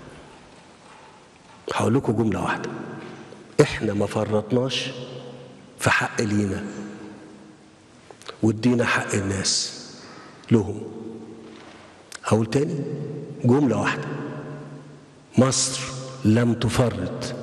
هقول لكم جملة واحدة إحنا ما فرطناش في حق لينا وادينا حق الناس لهم. هقول تاني جملة واحدة، مصر لم تفرط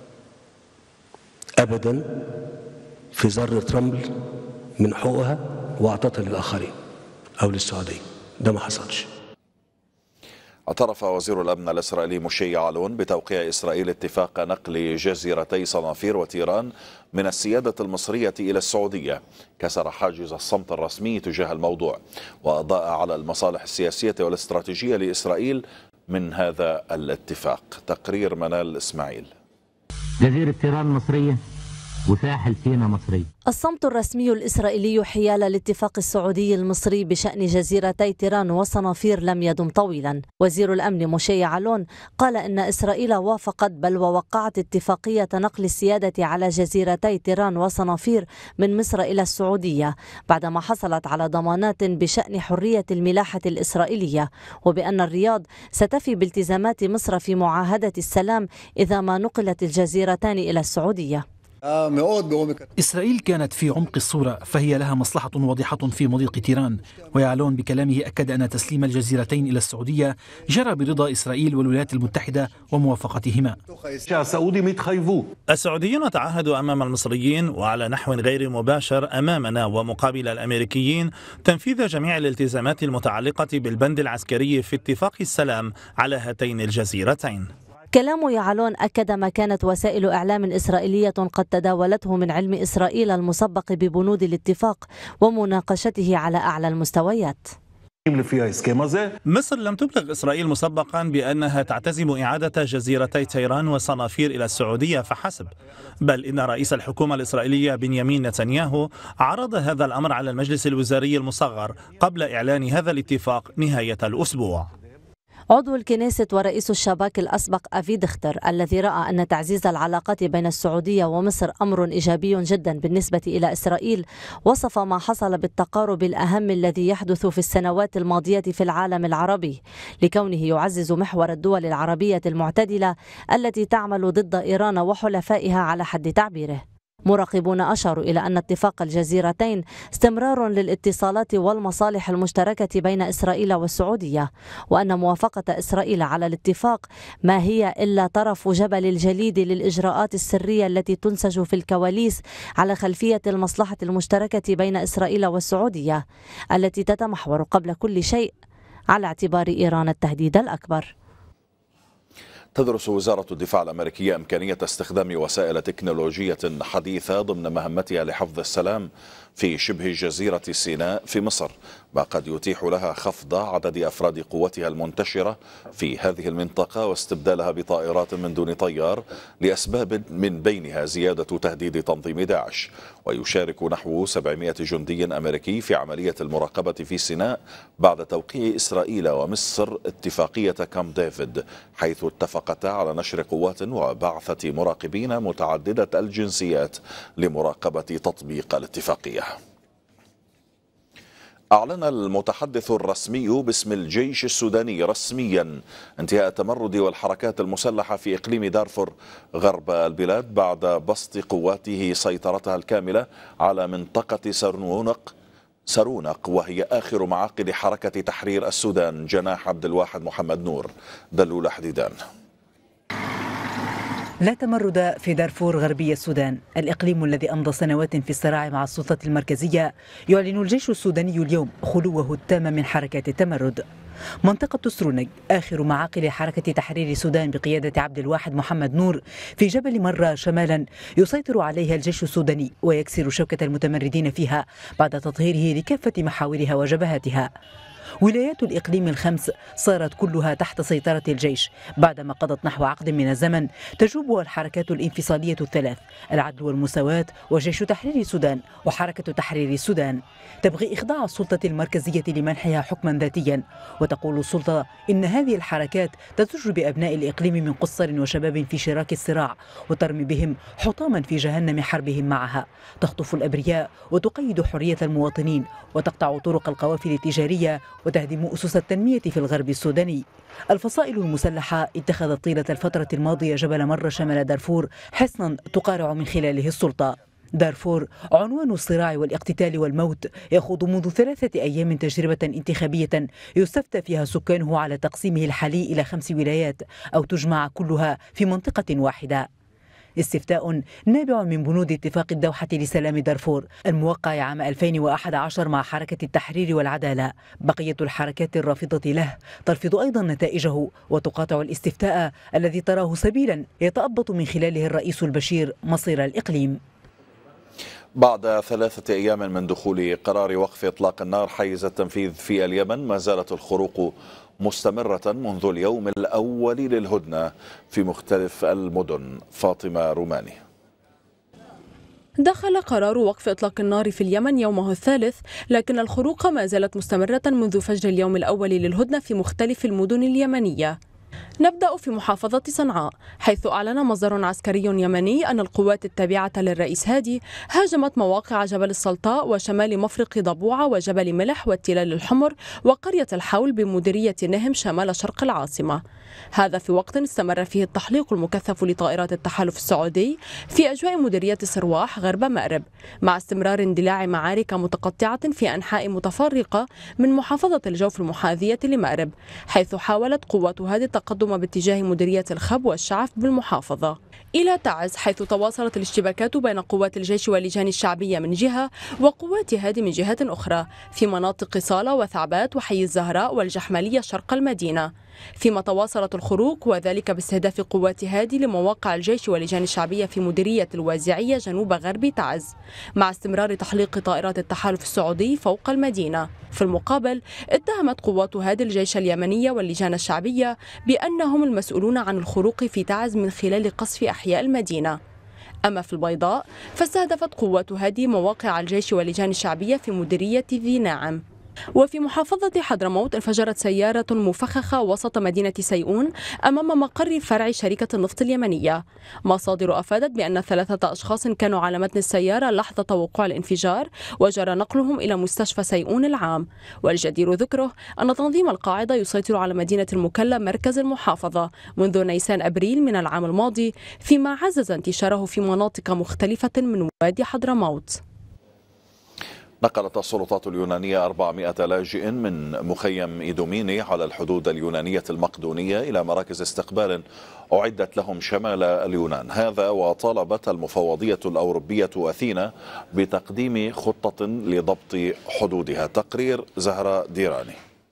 أبدا في ذرة رمل من حقوقها واعطتها للآخرين أو للسعودية. ده ما حصلش. اعترف وزير الأمن الإسرائيلي موشي يعلون بتوقيع إسرائيل اتفاق نقل جزيرتي صنافير وتيران من السيادة المصرية إلى السعودية، كسر حاجز الصمت الرسمي تجاه الموضوع وأضاء على المصالح السياسية والاستراتيجية لإسرائيل من هذا الاتفاق. تقرير منال إسماعيل. جزيرة تيران مصرية وساحل سيناء مصري. الصمت الرسمي الإسرائيلي حيال الاتفاق السعودي المصري بشأن جزيرتي تيران وصنافير لم يدم طويلا. وزير الأمن موشي يعلون قال إن إسرائيل وافقت بل ووقعت اتفاقية نقل السيادة على جزيرتي تيران وصنافير من مصر إلى السعودية بعدما حصلت على ضمانات بشأن حرية الملاحة الإسرائيلية، وبأن الرياض ستفي بالتزامات مصر في معاهدة السلام إذا ما نقلت الجزيرتان إلى السعودية. إسرائيل كانت في عمق الصورة، فهي لها مصلحة واضحة في مضيق تيران. ويعلون بكلامه أكد أن تسليم الجزيرتين إلى السعودية جرى برضا إسرائيل والولايات المتحدة وموافقتهما. السعوديون تعهدوا أمام المصريين وعلى نحو غير مباشر أمامنا ومقابل الأمريكيين تنفيذ جميع الالتزامات المتعلقة بالبند العسكري في اتفاق السلام على هاتين الجزيرتين. كلام يعلون أكد ما كانت وسائل إعلام إسرائيلية قد تداولته من علم إسرائيل المسبق ببنود الاتفاق ومناقشته على أعلى المستويات. مصر لم تبلغ إسرائيل مسبقا بأنها تعتزم إعادة جزيرتي تيران وصنافير إلى السعودية فحسب، بل إن رئيس الحكومة الإسرائيلية بنيامين نتنياهو عرض هذا الأمر على المجلس الوزاري المصغر قبل إعلان هذا الاتفاق نهاية الأسبوع. عضو الكنيست ورئيس الشباك الأسبق أفي دختر الذي رأى أن تعزيز العلاقات بين السعودية ومصر أمر إيجابي جدا بالنسبة إلى إسرائيل، وصف ما حصل بالتقارب الأهم الذي يحدث في السنوات الماضية في العالم العربي لكونه يعزز محور الدول العربية المعتدلة التي تعمل ضد إيران وحلفائها على حد تعبيره. مراقبون أشاروا إلى أن اتفاق الجزيرتين استمرار للاتصالات والمصالح المشتركة بين إسرائيل والسعودية، وأن موافقة إسرائيل على الاتفاق ما هي إلا طرف جبل الجليد للإجراءات السرية التي تنسج في الكواليس على خلفية المصلحة المشتركة بين إسرائيل والسعودية التي تتمحور قبل كل شيء على اعتبار إيران التهديد الأكبر. تدرس وزارة الدفاع الأمريكية إمكانية استخدام وسائل تكنولوجية حديثة ضمن مهمتها لحفظ السلام في شبه جزيرة سيناء في مصر، ما قد يتيح لها خفض عدد أفراد قوتها المنتشرة في هذه المنطقة واستبدالها بطائرات من دون طيار لأسباب من بينها زيادة تهديد تنظيم داعش. ويشارك نحو سبعمائة جندي أمريكي في عملية المراقبة في سيناء بعد توقيع إسرائيل ومصر اتفاقية كامب ديفيد، حيث اتفقتا على نشر قوات وبعثة مراقبين متعددة الجنسيات لمراقبة تطبيق الاتفاقية. أعلن المتحدث الرسمي باسم الجيش السوداني رسميا انتهاء التمرد والحركات المسلحة في إقليم دارفور غرب البلاد بعد بسط قواته سيطرتها الكاملة على منطقة سرونق سرونق وهي آخر معاقل حركة تحرير السودان جناح عبد الواحد محمد نور. دلول حديدان. لا تمرد في دارفور غربي السودان، الإقليم الذي أمضى سنوات في الصراع مع السلطة المركزية. يعلن الجيش السوداني اليوم خلوه التام من حركات التمرد. منطقة سرونق آخر معاقل حركة تحرير السودان بقيادة عبد الواحد محمد نور في جبل مرة شمالا يسيطر عليها الجيش السوداني ويكسر شوكة المتمردين فيها بعد تطهيره لكافة محاورها وجبهاتها. ولايات الإقليم الخمس صارت كلها تحت سيطرة الجيش بعدما قضت نحو عقد من الزمن تجوبها الحركات الانفصالية الثلاث: العدل والمساواة وجيش تحرير السودان وحركة تحرير السودان. تبغي إخضاع السلطة المركزية لمنحها حكما ذاتيا، وتقول السلطة إن هذه الحركات تزج بأبناء الإقليم من قصر وشباب في شراك الصراع وترمي بهم حطاما في جهنم حربهم معها، تخطف الأبرياء وتقيد حرية المواطنين وتقطع طرق القوافل التجارية وتهدم أسس التنمية في الغرب السوداني. الفصائل المسلحة اتخذت طيلة الفترة الماضية جبل مرة شمال دارفور حصنا تقارع من خلاله السلطة. دارفور عنوان الصراع والاقتتال والموت، يخوض منذ ثلاثة أيام تجربة انتخابية يستفتى فيها سكانه على تقسيمه الحالي إلى خمس ولايات أو تجمع كلها في منطقة واحدة. استفتاء نابع من بنود اتفاق الدوحة لسلام دارفور الموقع عام ألفين وأحد عشر مع حركة التحرير والعدالة. بقية الحركات الرافضة له ترفض أيضا نتائجه وتقاطع الاستفتاء الذي تراه سبيلا يتأبط من خلاله الرئيس البشير مصير الإقليم. بعد ثلاثة أيام من دخول قرار وقف إطلاق النار حيز التنفيذ في اليمن، ما زالت الخروق مستمرة منذ اليوم الأول للهدنة في مختلف المدن. فاطمة روماني. دخل قرار وقف إطلاق النار في اليمن يومه الثالث، لكن الخروق ما زالت مستمرة منذ فجر اليوم الأول للهدنة في مختلف المدن اليمنية. نبدأ في محافظة صنعاء، حيث أعلن مصدر عسكري يمني أن القوات التابعة للرئيس هادي هاجمت مواقع جبل السلطاء وشمال مفرق ضبوعة وجبل ملح والتلال الحمر وقرية الحول بمديرية نهم شمال شرق العاصمة. هذا في وقت استمر فيه التحليق المكثف لطائرات التحالف السعودي في أجواء مديرية سرواح غرب مأرب، مع استمرار اندلاع معارك متقطعة في أنحاء متفرقة من محافظة الجوف المحاذية لمأرب، حيث حاولت قوات هادي التقدم باتجاه مديرية الخب والشعف بالمحافظة إلى تعز، حيث تواصلت الاشتباكات بين قوات الجيش واللجان الشعبية من جهة وقوات هادي من جهة أخرى في مناطق صالة وثعبات وحي الزهراء والجحملية شرق المدينة. فيما تواصلت الخروق وذلك باستهداف قوات هادي لمواقع الجيش واللجان الشعبية في مديرية الوازعية جنوب غرب تعز، مع استمرار تحليق طائرات التحالف السعودي فوق المدينة. في المقابل اتهمت قوات هادي الجيش اليمني واللجان الشعبية بأنهم المسؤولون عن الخروق في تعز من خلال قصف أحياء المدينة. أما في البيضاء فاستهدفت قوات هادي مواقع الجيش واللجان الشعبية في مديرية ذي ناعم. وفي محافظة حضرموت انفجرت سيارة مفخخة وسط مدينة سيئون أمام مقر فرع شركة النفط اليمنية. مصادر أفادت بأن ثلاثة أشخاص كانوا على متن السيارة لحظة وقوع الانفجار وجرى نقلهم إلى مستشفى سيئون العام. والجدير ذكره أن تنظيم القاعدة يسيطر على مدينة المكلا مركز المحافظة منذ نيسان أبريل من العام الماضي، فيما عزز انتشاره في مناطق مختلفة من وادي حضرموت. نقلت السلطات اليونانية أربعمائة لاجئ من مخيم إيدوميني على الحدود اليونانية المقدونية إلى مراكز استقبال أعدت لهم شمال اليونان. هذا وطالبت المفوضية الأوروبية أثينا بتقديم خطة لضبط حدودها. تقرير زهراء ديراني.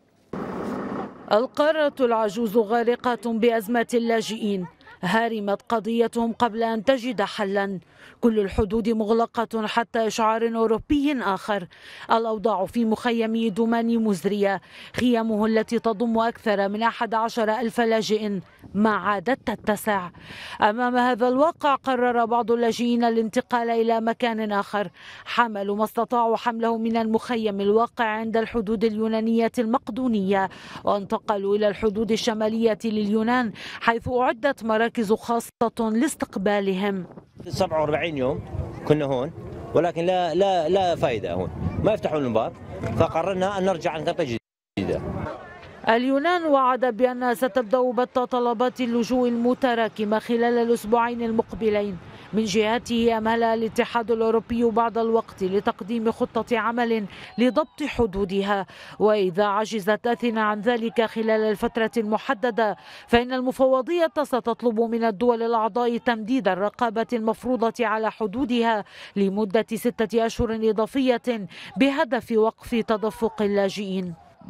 القارة العجوز غارقة بأزمة اللاجئين، هارمت قضيتهم قبل أن تجد حلا. كل الحدود مغلقة حتى إشعار أوروبي آخر. الأوضاع في مخيم إيدوماني مزرية، خيامه التي تضم أكثر من أحد عشر ألف لاجئ ما عادت تتسع. أمام هذا الواقع قرر بعض اللاجئين الانتقال إلى مكان آخر، حملوا ما استطاعوا حمله من المخيم الواقع عند الحدود اليونانية المقدونية وانتقلوا إلى الحدود الشمالية لليونان، حيث أعدت مراكز خاصة لاستقبالهم. سبعة وأربعين يوم كنا هون، ولكن لا لا لا فائدة هون، ما يفتحون الباب، فقررنا أن نرجع عن خطة جديدة. اليونان وعد بأنها ستبدأ بث طلبات اللجوء المتراكمة خلال الأسبوعين المقبلين. من جهته أمهل الاتحاد الأوروبي بعض الوقت لتقديم خطة عمل لضبط حدودها، وإذا عجزت أثينا عن ذلك خلال الفترة المحددة فإن المفوضية ستطلب من الدول الأعضاء تمديد الرقابة المفروضة على حدودها لمدة ستة أشهر إضافية بهدف وقف تدفق اللاجئين.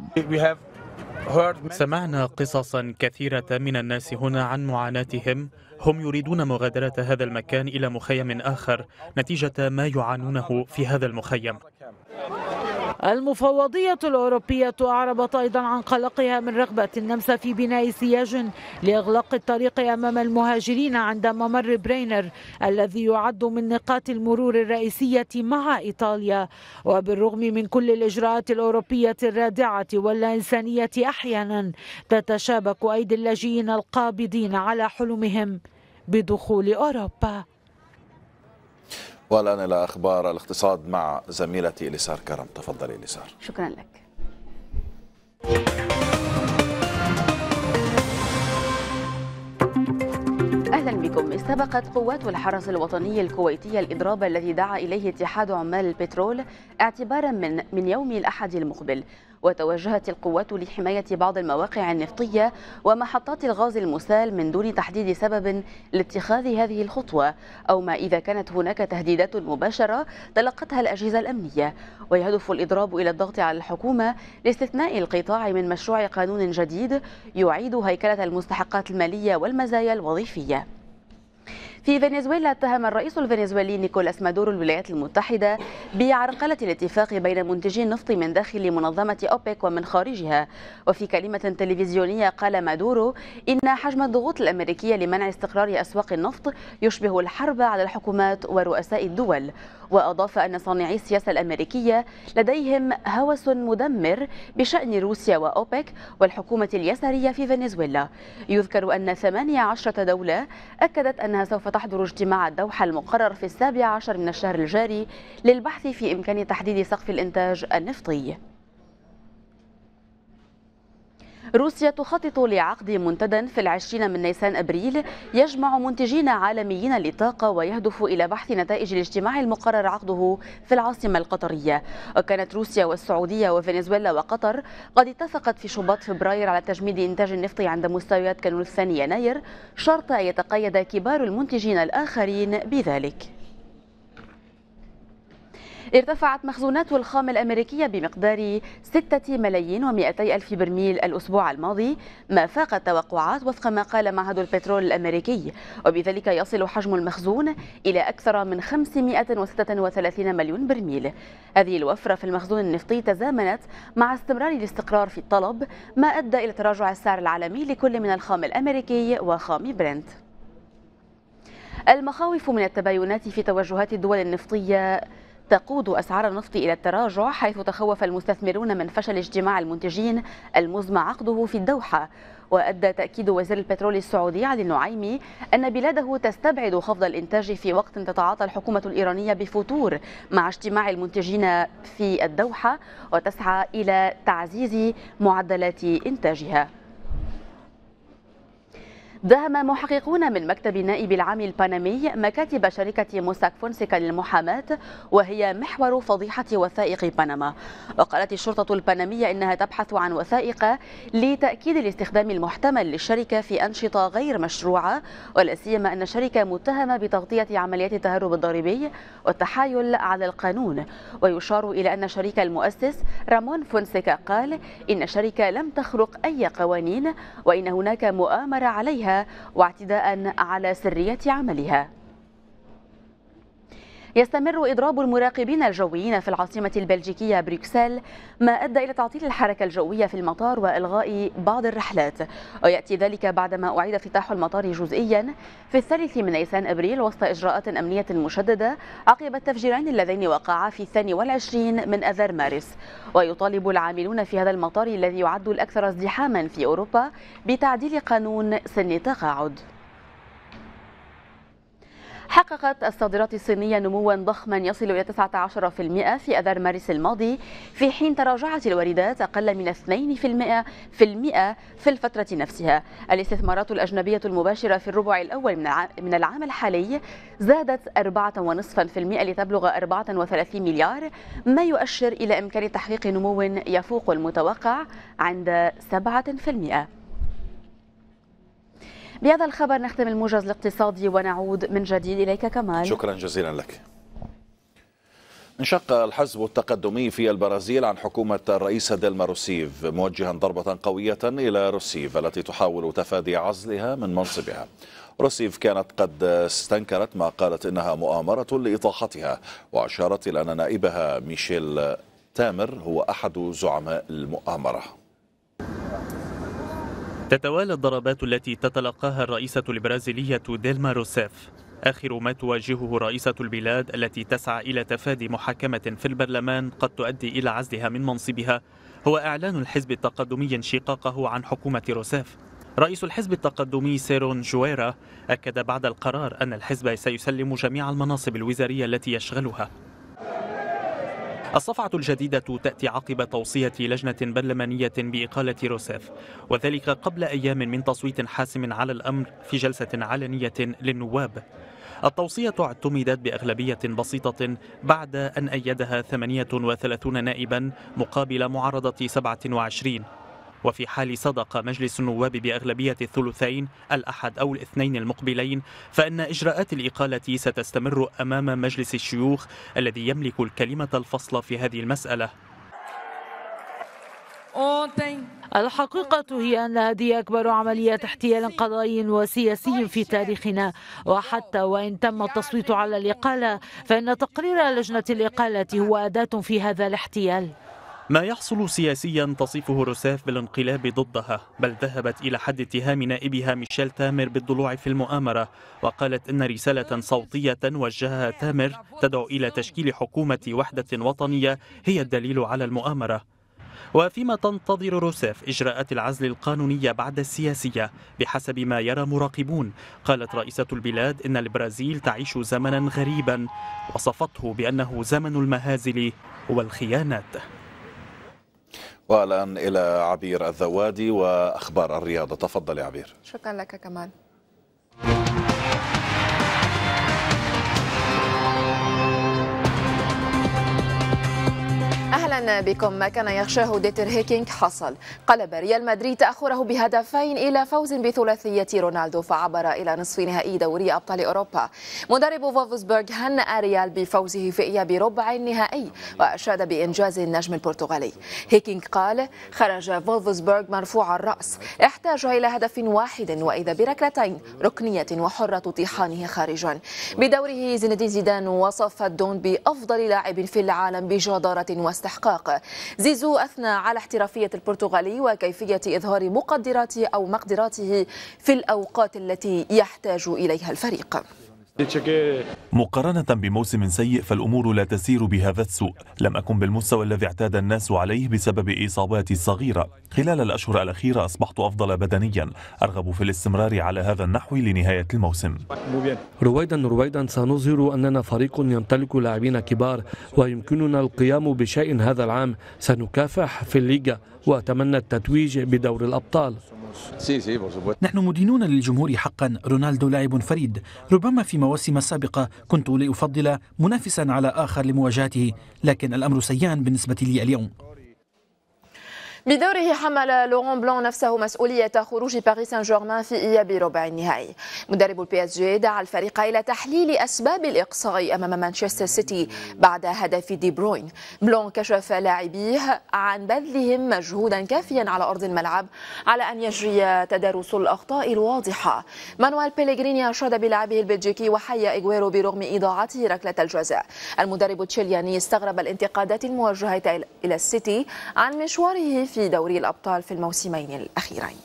سمعنا قصصا كثيرة من الناس هنا عن معاناتهم. هم يريدون مغادرة هذا المكان إلى مخيم آخر نتيجة ما يعانونه في هذا المخيم. المفوضية الأوروبية أعربت أيضا عن قلقها من رغبة النمسا في بناء سياج لإغلاق الطريق أمام المهاجرين عند ممر برينر الذي يعد من نقاط المرور الرئيسية مع إيطاليا. وبالرغم من كل الإجراءات الأوروبية الرادعة واللا إنسانية أحيانا، تتشابك أيدي اللاجئين القابضين على حلمهم بدخول أوروبا. والآن إلى أخبار الاقتصاد مع زميلتي إليسار كرم. تفضلي إليسار. شكرا لك. أهلا بكم. استبقت قوات الحرس الوطني الكويتي الإضراب الذي دعا إليه اتحاد عمال البترول اعتبارا من من يوم الأحد المقبل، وتوجهت القوات لحماية بعض المواقع النفطية ومحطات الغاز المسال من دون تحديد سبب لاتخاذ هذه الخطوة أو ما إذا كانت هناك تهديدات مباشرة تلقتها الأجهزة الأمنية. ويهدف الإضراب إلى الضغط على الحكومة لاستثناء القطاع من مشروع قانون جديد يعيد هيكلة المستحقات المالية والمزايا الوظيفية. في فنزويلا اتهم الرئيس الفنزويلي نيكولاس مادورو الولايات المتحدة بعرقلة الاتفاق بين منتجي النفط من داخل منظمة أوبك ومن خارجها. وفي كلمة تلفزيونية قال مادورو إن حجم الضغوط الأمريكية لمنع استقرار أسواق النفط يشبه الحرب على الحكومات ورؤساء الدول. وأضاف أن صانعي السياسة الأمريكية لديهم هوس مدمر بشأن روسيا وأوبك والحكومة اليسارية في فنزويلا. يذكر أن ثمانية عشرة دولة أكدت أنها سوف تحضر اجتماع الدوحة المقرر في السابع عشر من الشهر الجاري للبحث في إمكان تحديد سقف الإنتاج النفطي. روسيا تخطط لعقد منتدى في العشرين من نيسان أبريل يجمع منتجين عالميين للطاقة ويهدف إلى بحث نتائج الاجتماع المقرر عقده في العاصمة القطرية. وكانت روسيا والسعودية وفنزويلا وقطر قد اتفقت في شباط فبراير على تجميد إنتاج النفط عند مستويات كانون الثاني يناير، شرط أن يتقيد كبار المنتجين الآخرين بذلك. ارتفعت مخزونات الخام الأمريكية بمقدار ستة ملايين ومئتي ألف برميل الأسبوع الماضي، ما فاق التوقعات وفق ما قال معهد البترول الأمريكي، وبذلك يصل حجم المخزون إلى أكثر من خمسمئة وستة وثلاثين مليون برميل. هذه الوفرة في المخزون النفطي تزامنت مع استمرار الاستقرار في الطلب، ما أدى إلى تراجع السعر العالمي لكل من الخام الأمريكي وخام برنت. المخاوف من التباينات في توجهات الدول النفطية تقود أسعار النفط إلى التراجع، حيث تخوف المستثمرون من فشل اجتماع المنتجين المزمع عقده في الدوحة. وأدى تأكيد وزير البترول السعودي علي النعيمي أن بلاده تستبعد خفض الإنتاج في وقت تتعاطى الحكومة الإيرانية بفتور مع اجتماع المنتجين في الدوحة، وتسعى إلى تعزيز معدلات إنتاجها. دهم محققون من مكتب النائب العام البنمي مكاتب شركة موساك فونسيكا للمحاماة، وهي محور فضيحة وثائق بنما. وقالت الشرطة البنمية إنها تبحث عن وثائق لتأكيد الاستخدام المحتمل للشركة في أنشطة غير مشروعة، ولا سيما أن الشركة متهمة بتغطية عمليات التهرب الضريبي والتحايل على القانون. ويشار إلى أن شريك المؤسس رامون فونسيكا قال إن الشركة لم تخرق أي قوانين، وإن هناك مؤامرة عليها واعتداء على سرية عملها. يستمر إضراب المراقبين الجويين في العاصمة البلجيكية بروكسل، ما أدى إلى تعطيل الحركة الجوية في المطار وإلغاء بعض الرحلات، ويأتي ذلك بعدما أعيد افتتاح المطار جزئيا في الثالث من نيسان أبريل وسط إجراءات أمنية مشددة عقب التفجيرين اللذين وقعا في الثاني والعشرين من أذار مارس. ويطالب العاملون في هذا المطار الذي يعد الأكثر ازدحاما في أوروبا بتعديل قانون سن التقاعد. حققت الصادرات الصينية نموا ضخما يصل إلى تسعة عشر بالمئة في أذار مارس الماضي، في حين تراجعت الواردات أقل من اثنين بالمئة في الفترة نفسها. الاستثمارات الأجنبية المباشرة في الربع الأول من العام الحالي زادت أربعة فاصلة خمسة بالمئة لتبلغ أربعة وثلاثين مليار، ما يؤشر إلى إمكان تحقيق نمو يفوق المتوقع عند سبعة بالمئة. بهذا الخبر نختم الموجز الاقتصادي ونعود من جديد إليك كمال. شكرا جزيلا لك. انشق الحزب التقدمي في البرازيل عن حكومة الرئيس ديلما روسيف، موجها ضربة قوية إلى روسيف التي تحاول تفادي عزلها من منصبها. روسيف كانت قد استنكرت ما قالت إنها مؤامرة لإطاحتها، وأشارت إلى أن نائبها ميشيل تامر هو أحد زعماء المؤامرة. تتوالى الضربات التي تتلقاها الرئيسة البرازيلية ديلما روسيف. آخر ما تواجهه رئيسة البلاد التي تسعى إلى تفادي محاكمة في البرلمان قد تؤدي إلى عزلها من منصبها هو إعلان الحزب التقدمي انشقاقه عن حكومة روسيف. رئيس الحزب التقدمي سيرون جويرا أكد بعد القرار أن الحزب سيسلم جميع المناصب الوزارية التي يشغلها. الصفعة الجديدة تأتي عقب توصية لجنة برلمانية بإقالة روسيف، وذلك قبل أيام من تصويت حاسم على الأمر في جلسة علنية للنواب. التوصية اعتمدت بأغلبية بسيطة بعد أن أيدها ثمانية وثلاثين نائبا مقابل معارضة سبعة وعشرين. وفي حال صدق مجلس النواب بأغلبية الثلثين الأحد أو الاثنين المقبلين، فإن إجراءات الإقالة ستستمر أمام مجلس الشيوخ الذي يملك الكلمة الفصل في هذه المسألة. الحقيقة هي أن هذه أكبر عملية احتيال قضائي وسياسي في تاريخنا، وحتى وإن تم التصويت على الإقالة فإن تقرير لجنة الإقالة هو أداة في هذا الاحتيال. ما يحصل سياسيا تصفه روسيف بالانقلاب ضدها، بل ذهبت إلى حد اتهام نائبها ميشيل تامر بالضلوع في المؤامرة، وقالت إن رسالة صوتية وجهها تامر تدعو إلى تشكيل حكومة وحدة وطنية هي الدليل على المؤامرة. وفيما تنتظر روسيف إجراءات العزل القانونية بعد السياسية بحسب ما يرى مراقبون، قالت رئيسة البلاد إن البرازيل تعيش زمنا غريبا وصفته بأنه زمن المهازل والخيانات. والآن إلى عبير الذوادي وأخبار الرياضة. تفضل يا عبير. شكرا لك كمال. أهلا أهلا بكم. ما كان يخشاه ديتر هيكينغ حصل. قلب ريال مدريد تأخره بهدفين إلى فوز بثلاثية رونالدو فعبر إلى نصف نهائي دوري أبطال أوروبا. مدرب فولفسبورغ هنأ ريال بفوزه في إياب ربع النهائي وأشاد بإنجاز النجم البرتغالي. هيكينغ قال: خرج فولفسبورغ مرفوع الرأس، احتاج إلى هدف واحد وإذا بركلتين ركنية وحرة طيحانه خارجا. بدوره زين الدين زيدان وصف الدون بأفضل لاعب في العالم بجدارة واستحقاق. زيزو أثنى على احترافية البرتغالي وكيفية إظهار مقدراته أو مقدراته في الأوقات التي يحتاج إليها الفريق. مقارنة بموسم سيء فالأمور لا تسير بهذا السوء. لم أكن بالمستوى الذي اعتاد الناس عليه بسبب إصاباتي الصغيرة. خلال الأشهر الأخيرة أصبحت أفضل بدنيا، أرغب في الاستمرار على هذا النحو لنهاية الموسم. رويدا رويدا سنظهر أننا فريق يمتلك لاعبين كبار ويمكننا القيام بشيء هذا العام. سنكافح في الليغا وأتمنى التتويج بدور الأبطال. نحن مدينون للجمهور حقا. رونالدو لاعب فريد، ربما في مواسم سابقة كنت لأفضل منافسا على آخر لمواجهته، لكن الأمر سيان بالنسبة لي اليوم. بدوره حمل لوران بلان نفسه مسؤولية خروج باريس سان جيرمان في إياب ربع النهائي. مدرب البي اس جي دعا الفريق إلى تحليل أسباب الإقصاء أمام مانشستر سيتي بعد هدف دي بروين. بلان كشف لاعبيه عن بذلهم مجهودا كافيا على أرض الملعب على أن يجري تدارس الأخطاء الواضحة. مانويل بيليغريني أشاد بلاعبه البلجيكي وحيا إيغويرو برغم إضاعته ركلة الجزاء. المدرب التشيلياني استغرب الانتقادات الموجهة إلى السيتي عن مشواره في في دوري الأبطال في الموسمين الأخيرين.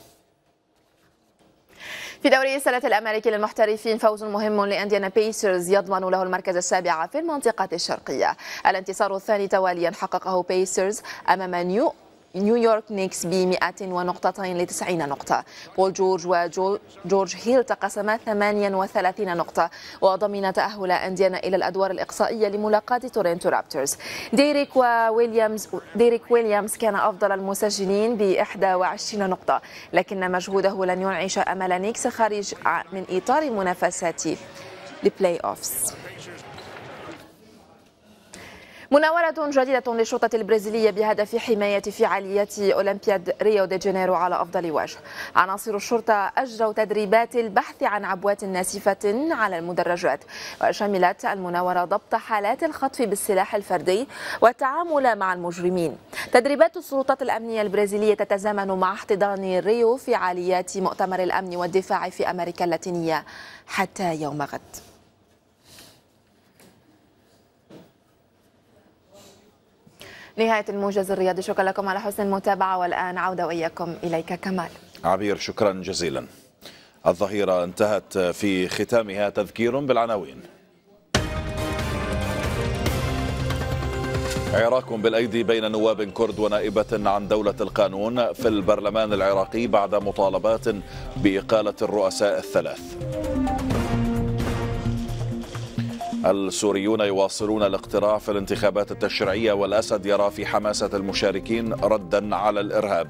في دوري السلة الأمريكي للمحترفين فوز مهم لإنديانا بيسرز يضمن له المركز السابع في المنطقة الشرقية. الانتصار الثاني تواليا حققه بيسرز أمام نيو نيويورك نيكس بمئة ونقطتين لتسعين نقطة. بول جورج وجورج هيل تقاسما ثمانية وثلاثين نقطة وضمن تأهل أنديانا إلى الأدوار الإقصائية لملاقاة تورنتو رابترز. ديريك وويليامز ديريك ويليامز كان أفضل المسجلين ب إحدى وعشرين نقطة، لكن مجهوده لن ينعش أمل نيكس خارج من إطار المنافسات لبلاي أوفس. مناورة جديدة للشرطة البرازيلية بهدف حماية فعاليات أولمبياد ريو دي جانيرو على أفضل وجه. عناصر الشرطة أجروا تدريبات البحث عن عبوات ناسفة على المدرجات، وشملت المناورة ضبط حالات الخطف بالسلاح الفردي والتعامل مع المجرمين. تدريبات السلطات الأمنية البرازيلية تتزامن مع احتضان ريو فعاليات مؤتمر الأمن والدفاع في أمريكا اللاتينية حتى يوم غد. نهاية الموجز الرياضي، شكرا لكم على حسن المتابعة، والآن عودة وإياكم إليك كمال. عبير شكرا جزيلا. الظهيرة انتهت في ختامها تذكير بالعناوين. عراك بالأيدي بين نواب كرد ونائبة عن دولة القانون في البرلمان العراقي بعد مطالبات بإقالة الرؤساء الثلاث. السوريون يواصلون الاقتراع في الانتخابات التشريعية والأسد يرى في حماسة المشاركين ردا على الإرهاب.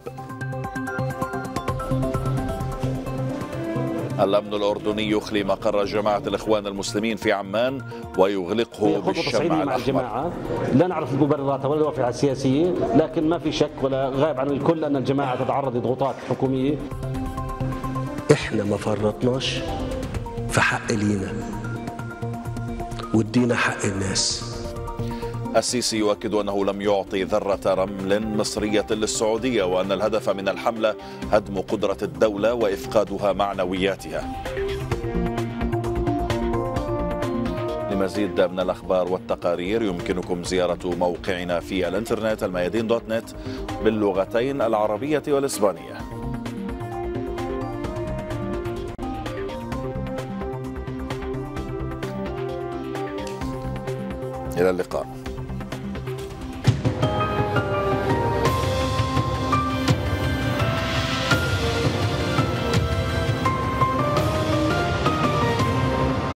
الأمن الأردني يخلي مقر جماعة الإخوان المسلمين في عمان ويغلقه بالشمع مع الجماعة. لا نعرف مبرراتها ولا الوافعة السياسية، لكن ما في شك ولا غائب عن الكل أن الجماعة تتعرض لضغوطات حكومية. إحنا ما فرطناش في حق لينا ودينا حق الناس. السيسي يؤكد أنه لم يعطي ذرة رمل مصرية للسعودية وأن الهدف من الحملة هدم قدرة الدولة وإفقادها معنوياتها. لمزيد من الأخبار والتقارير يمكنكم زيارة موقعنا في الانترنت الميادين دوت نت باللغتين العربية والإسبانية. إلى اللقاء.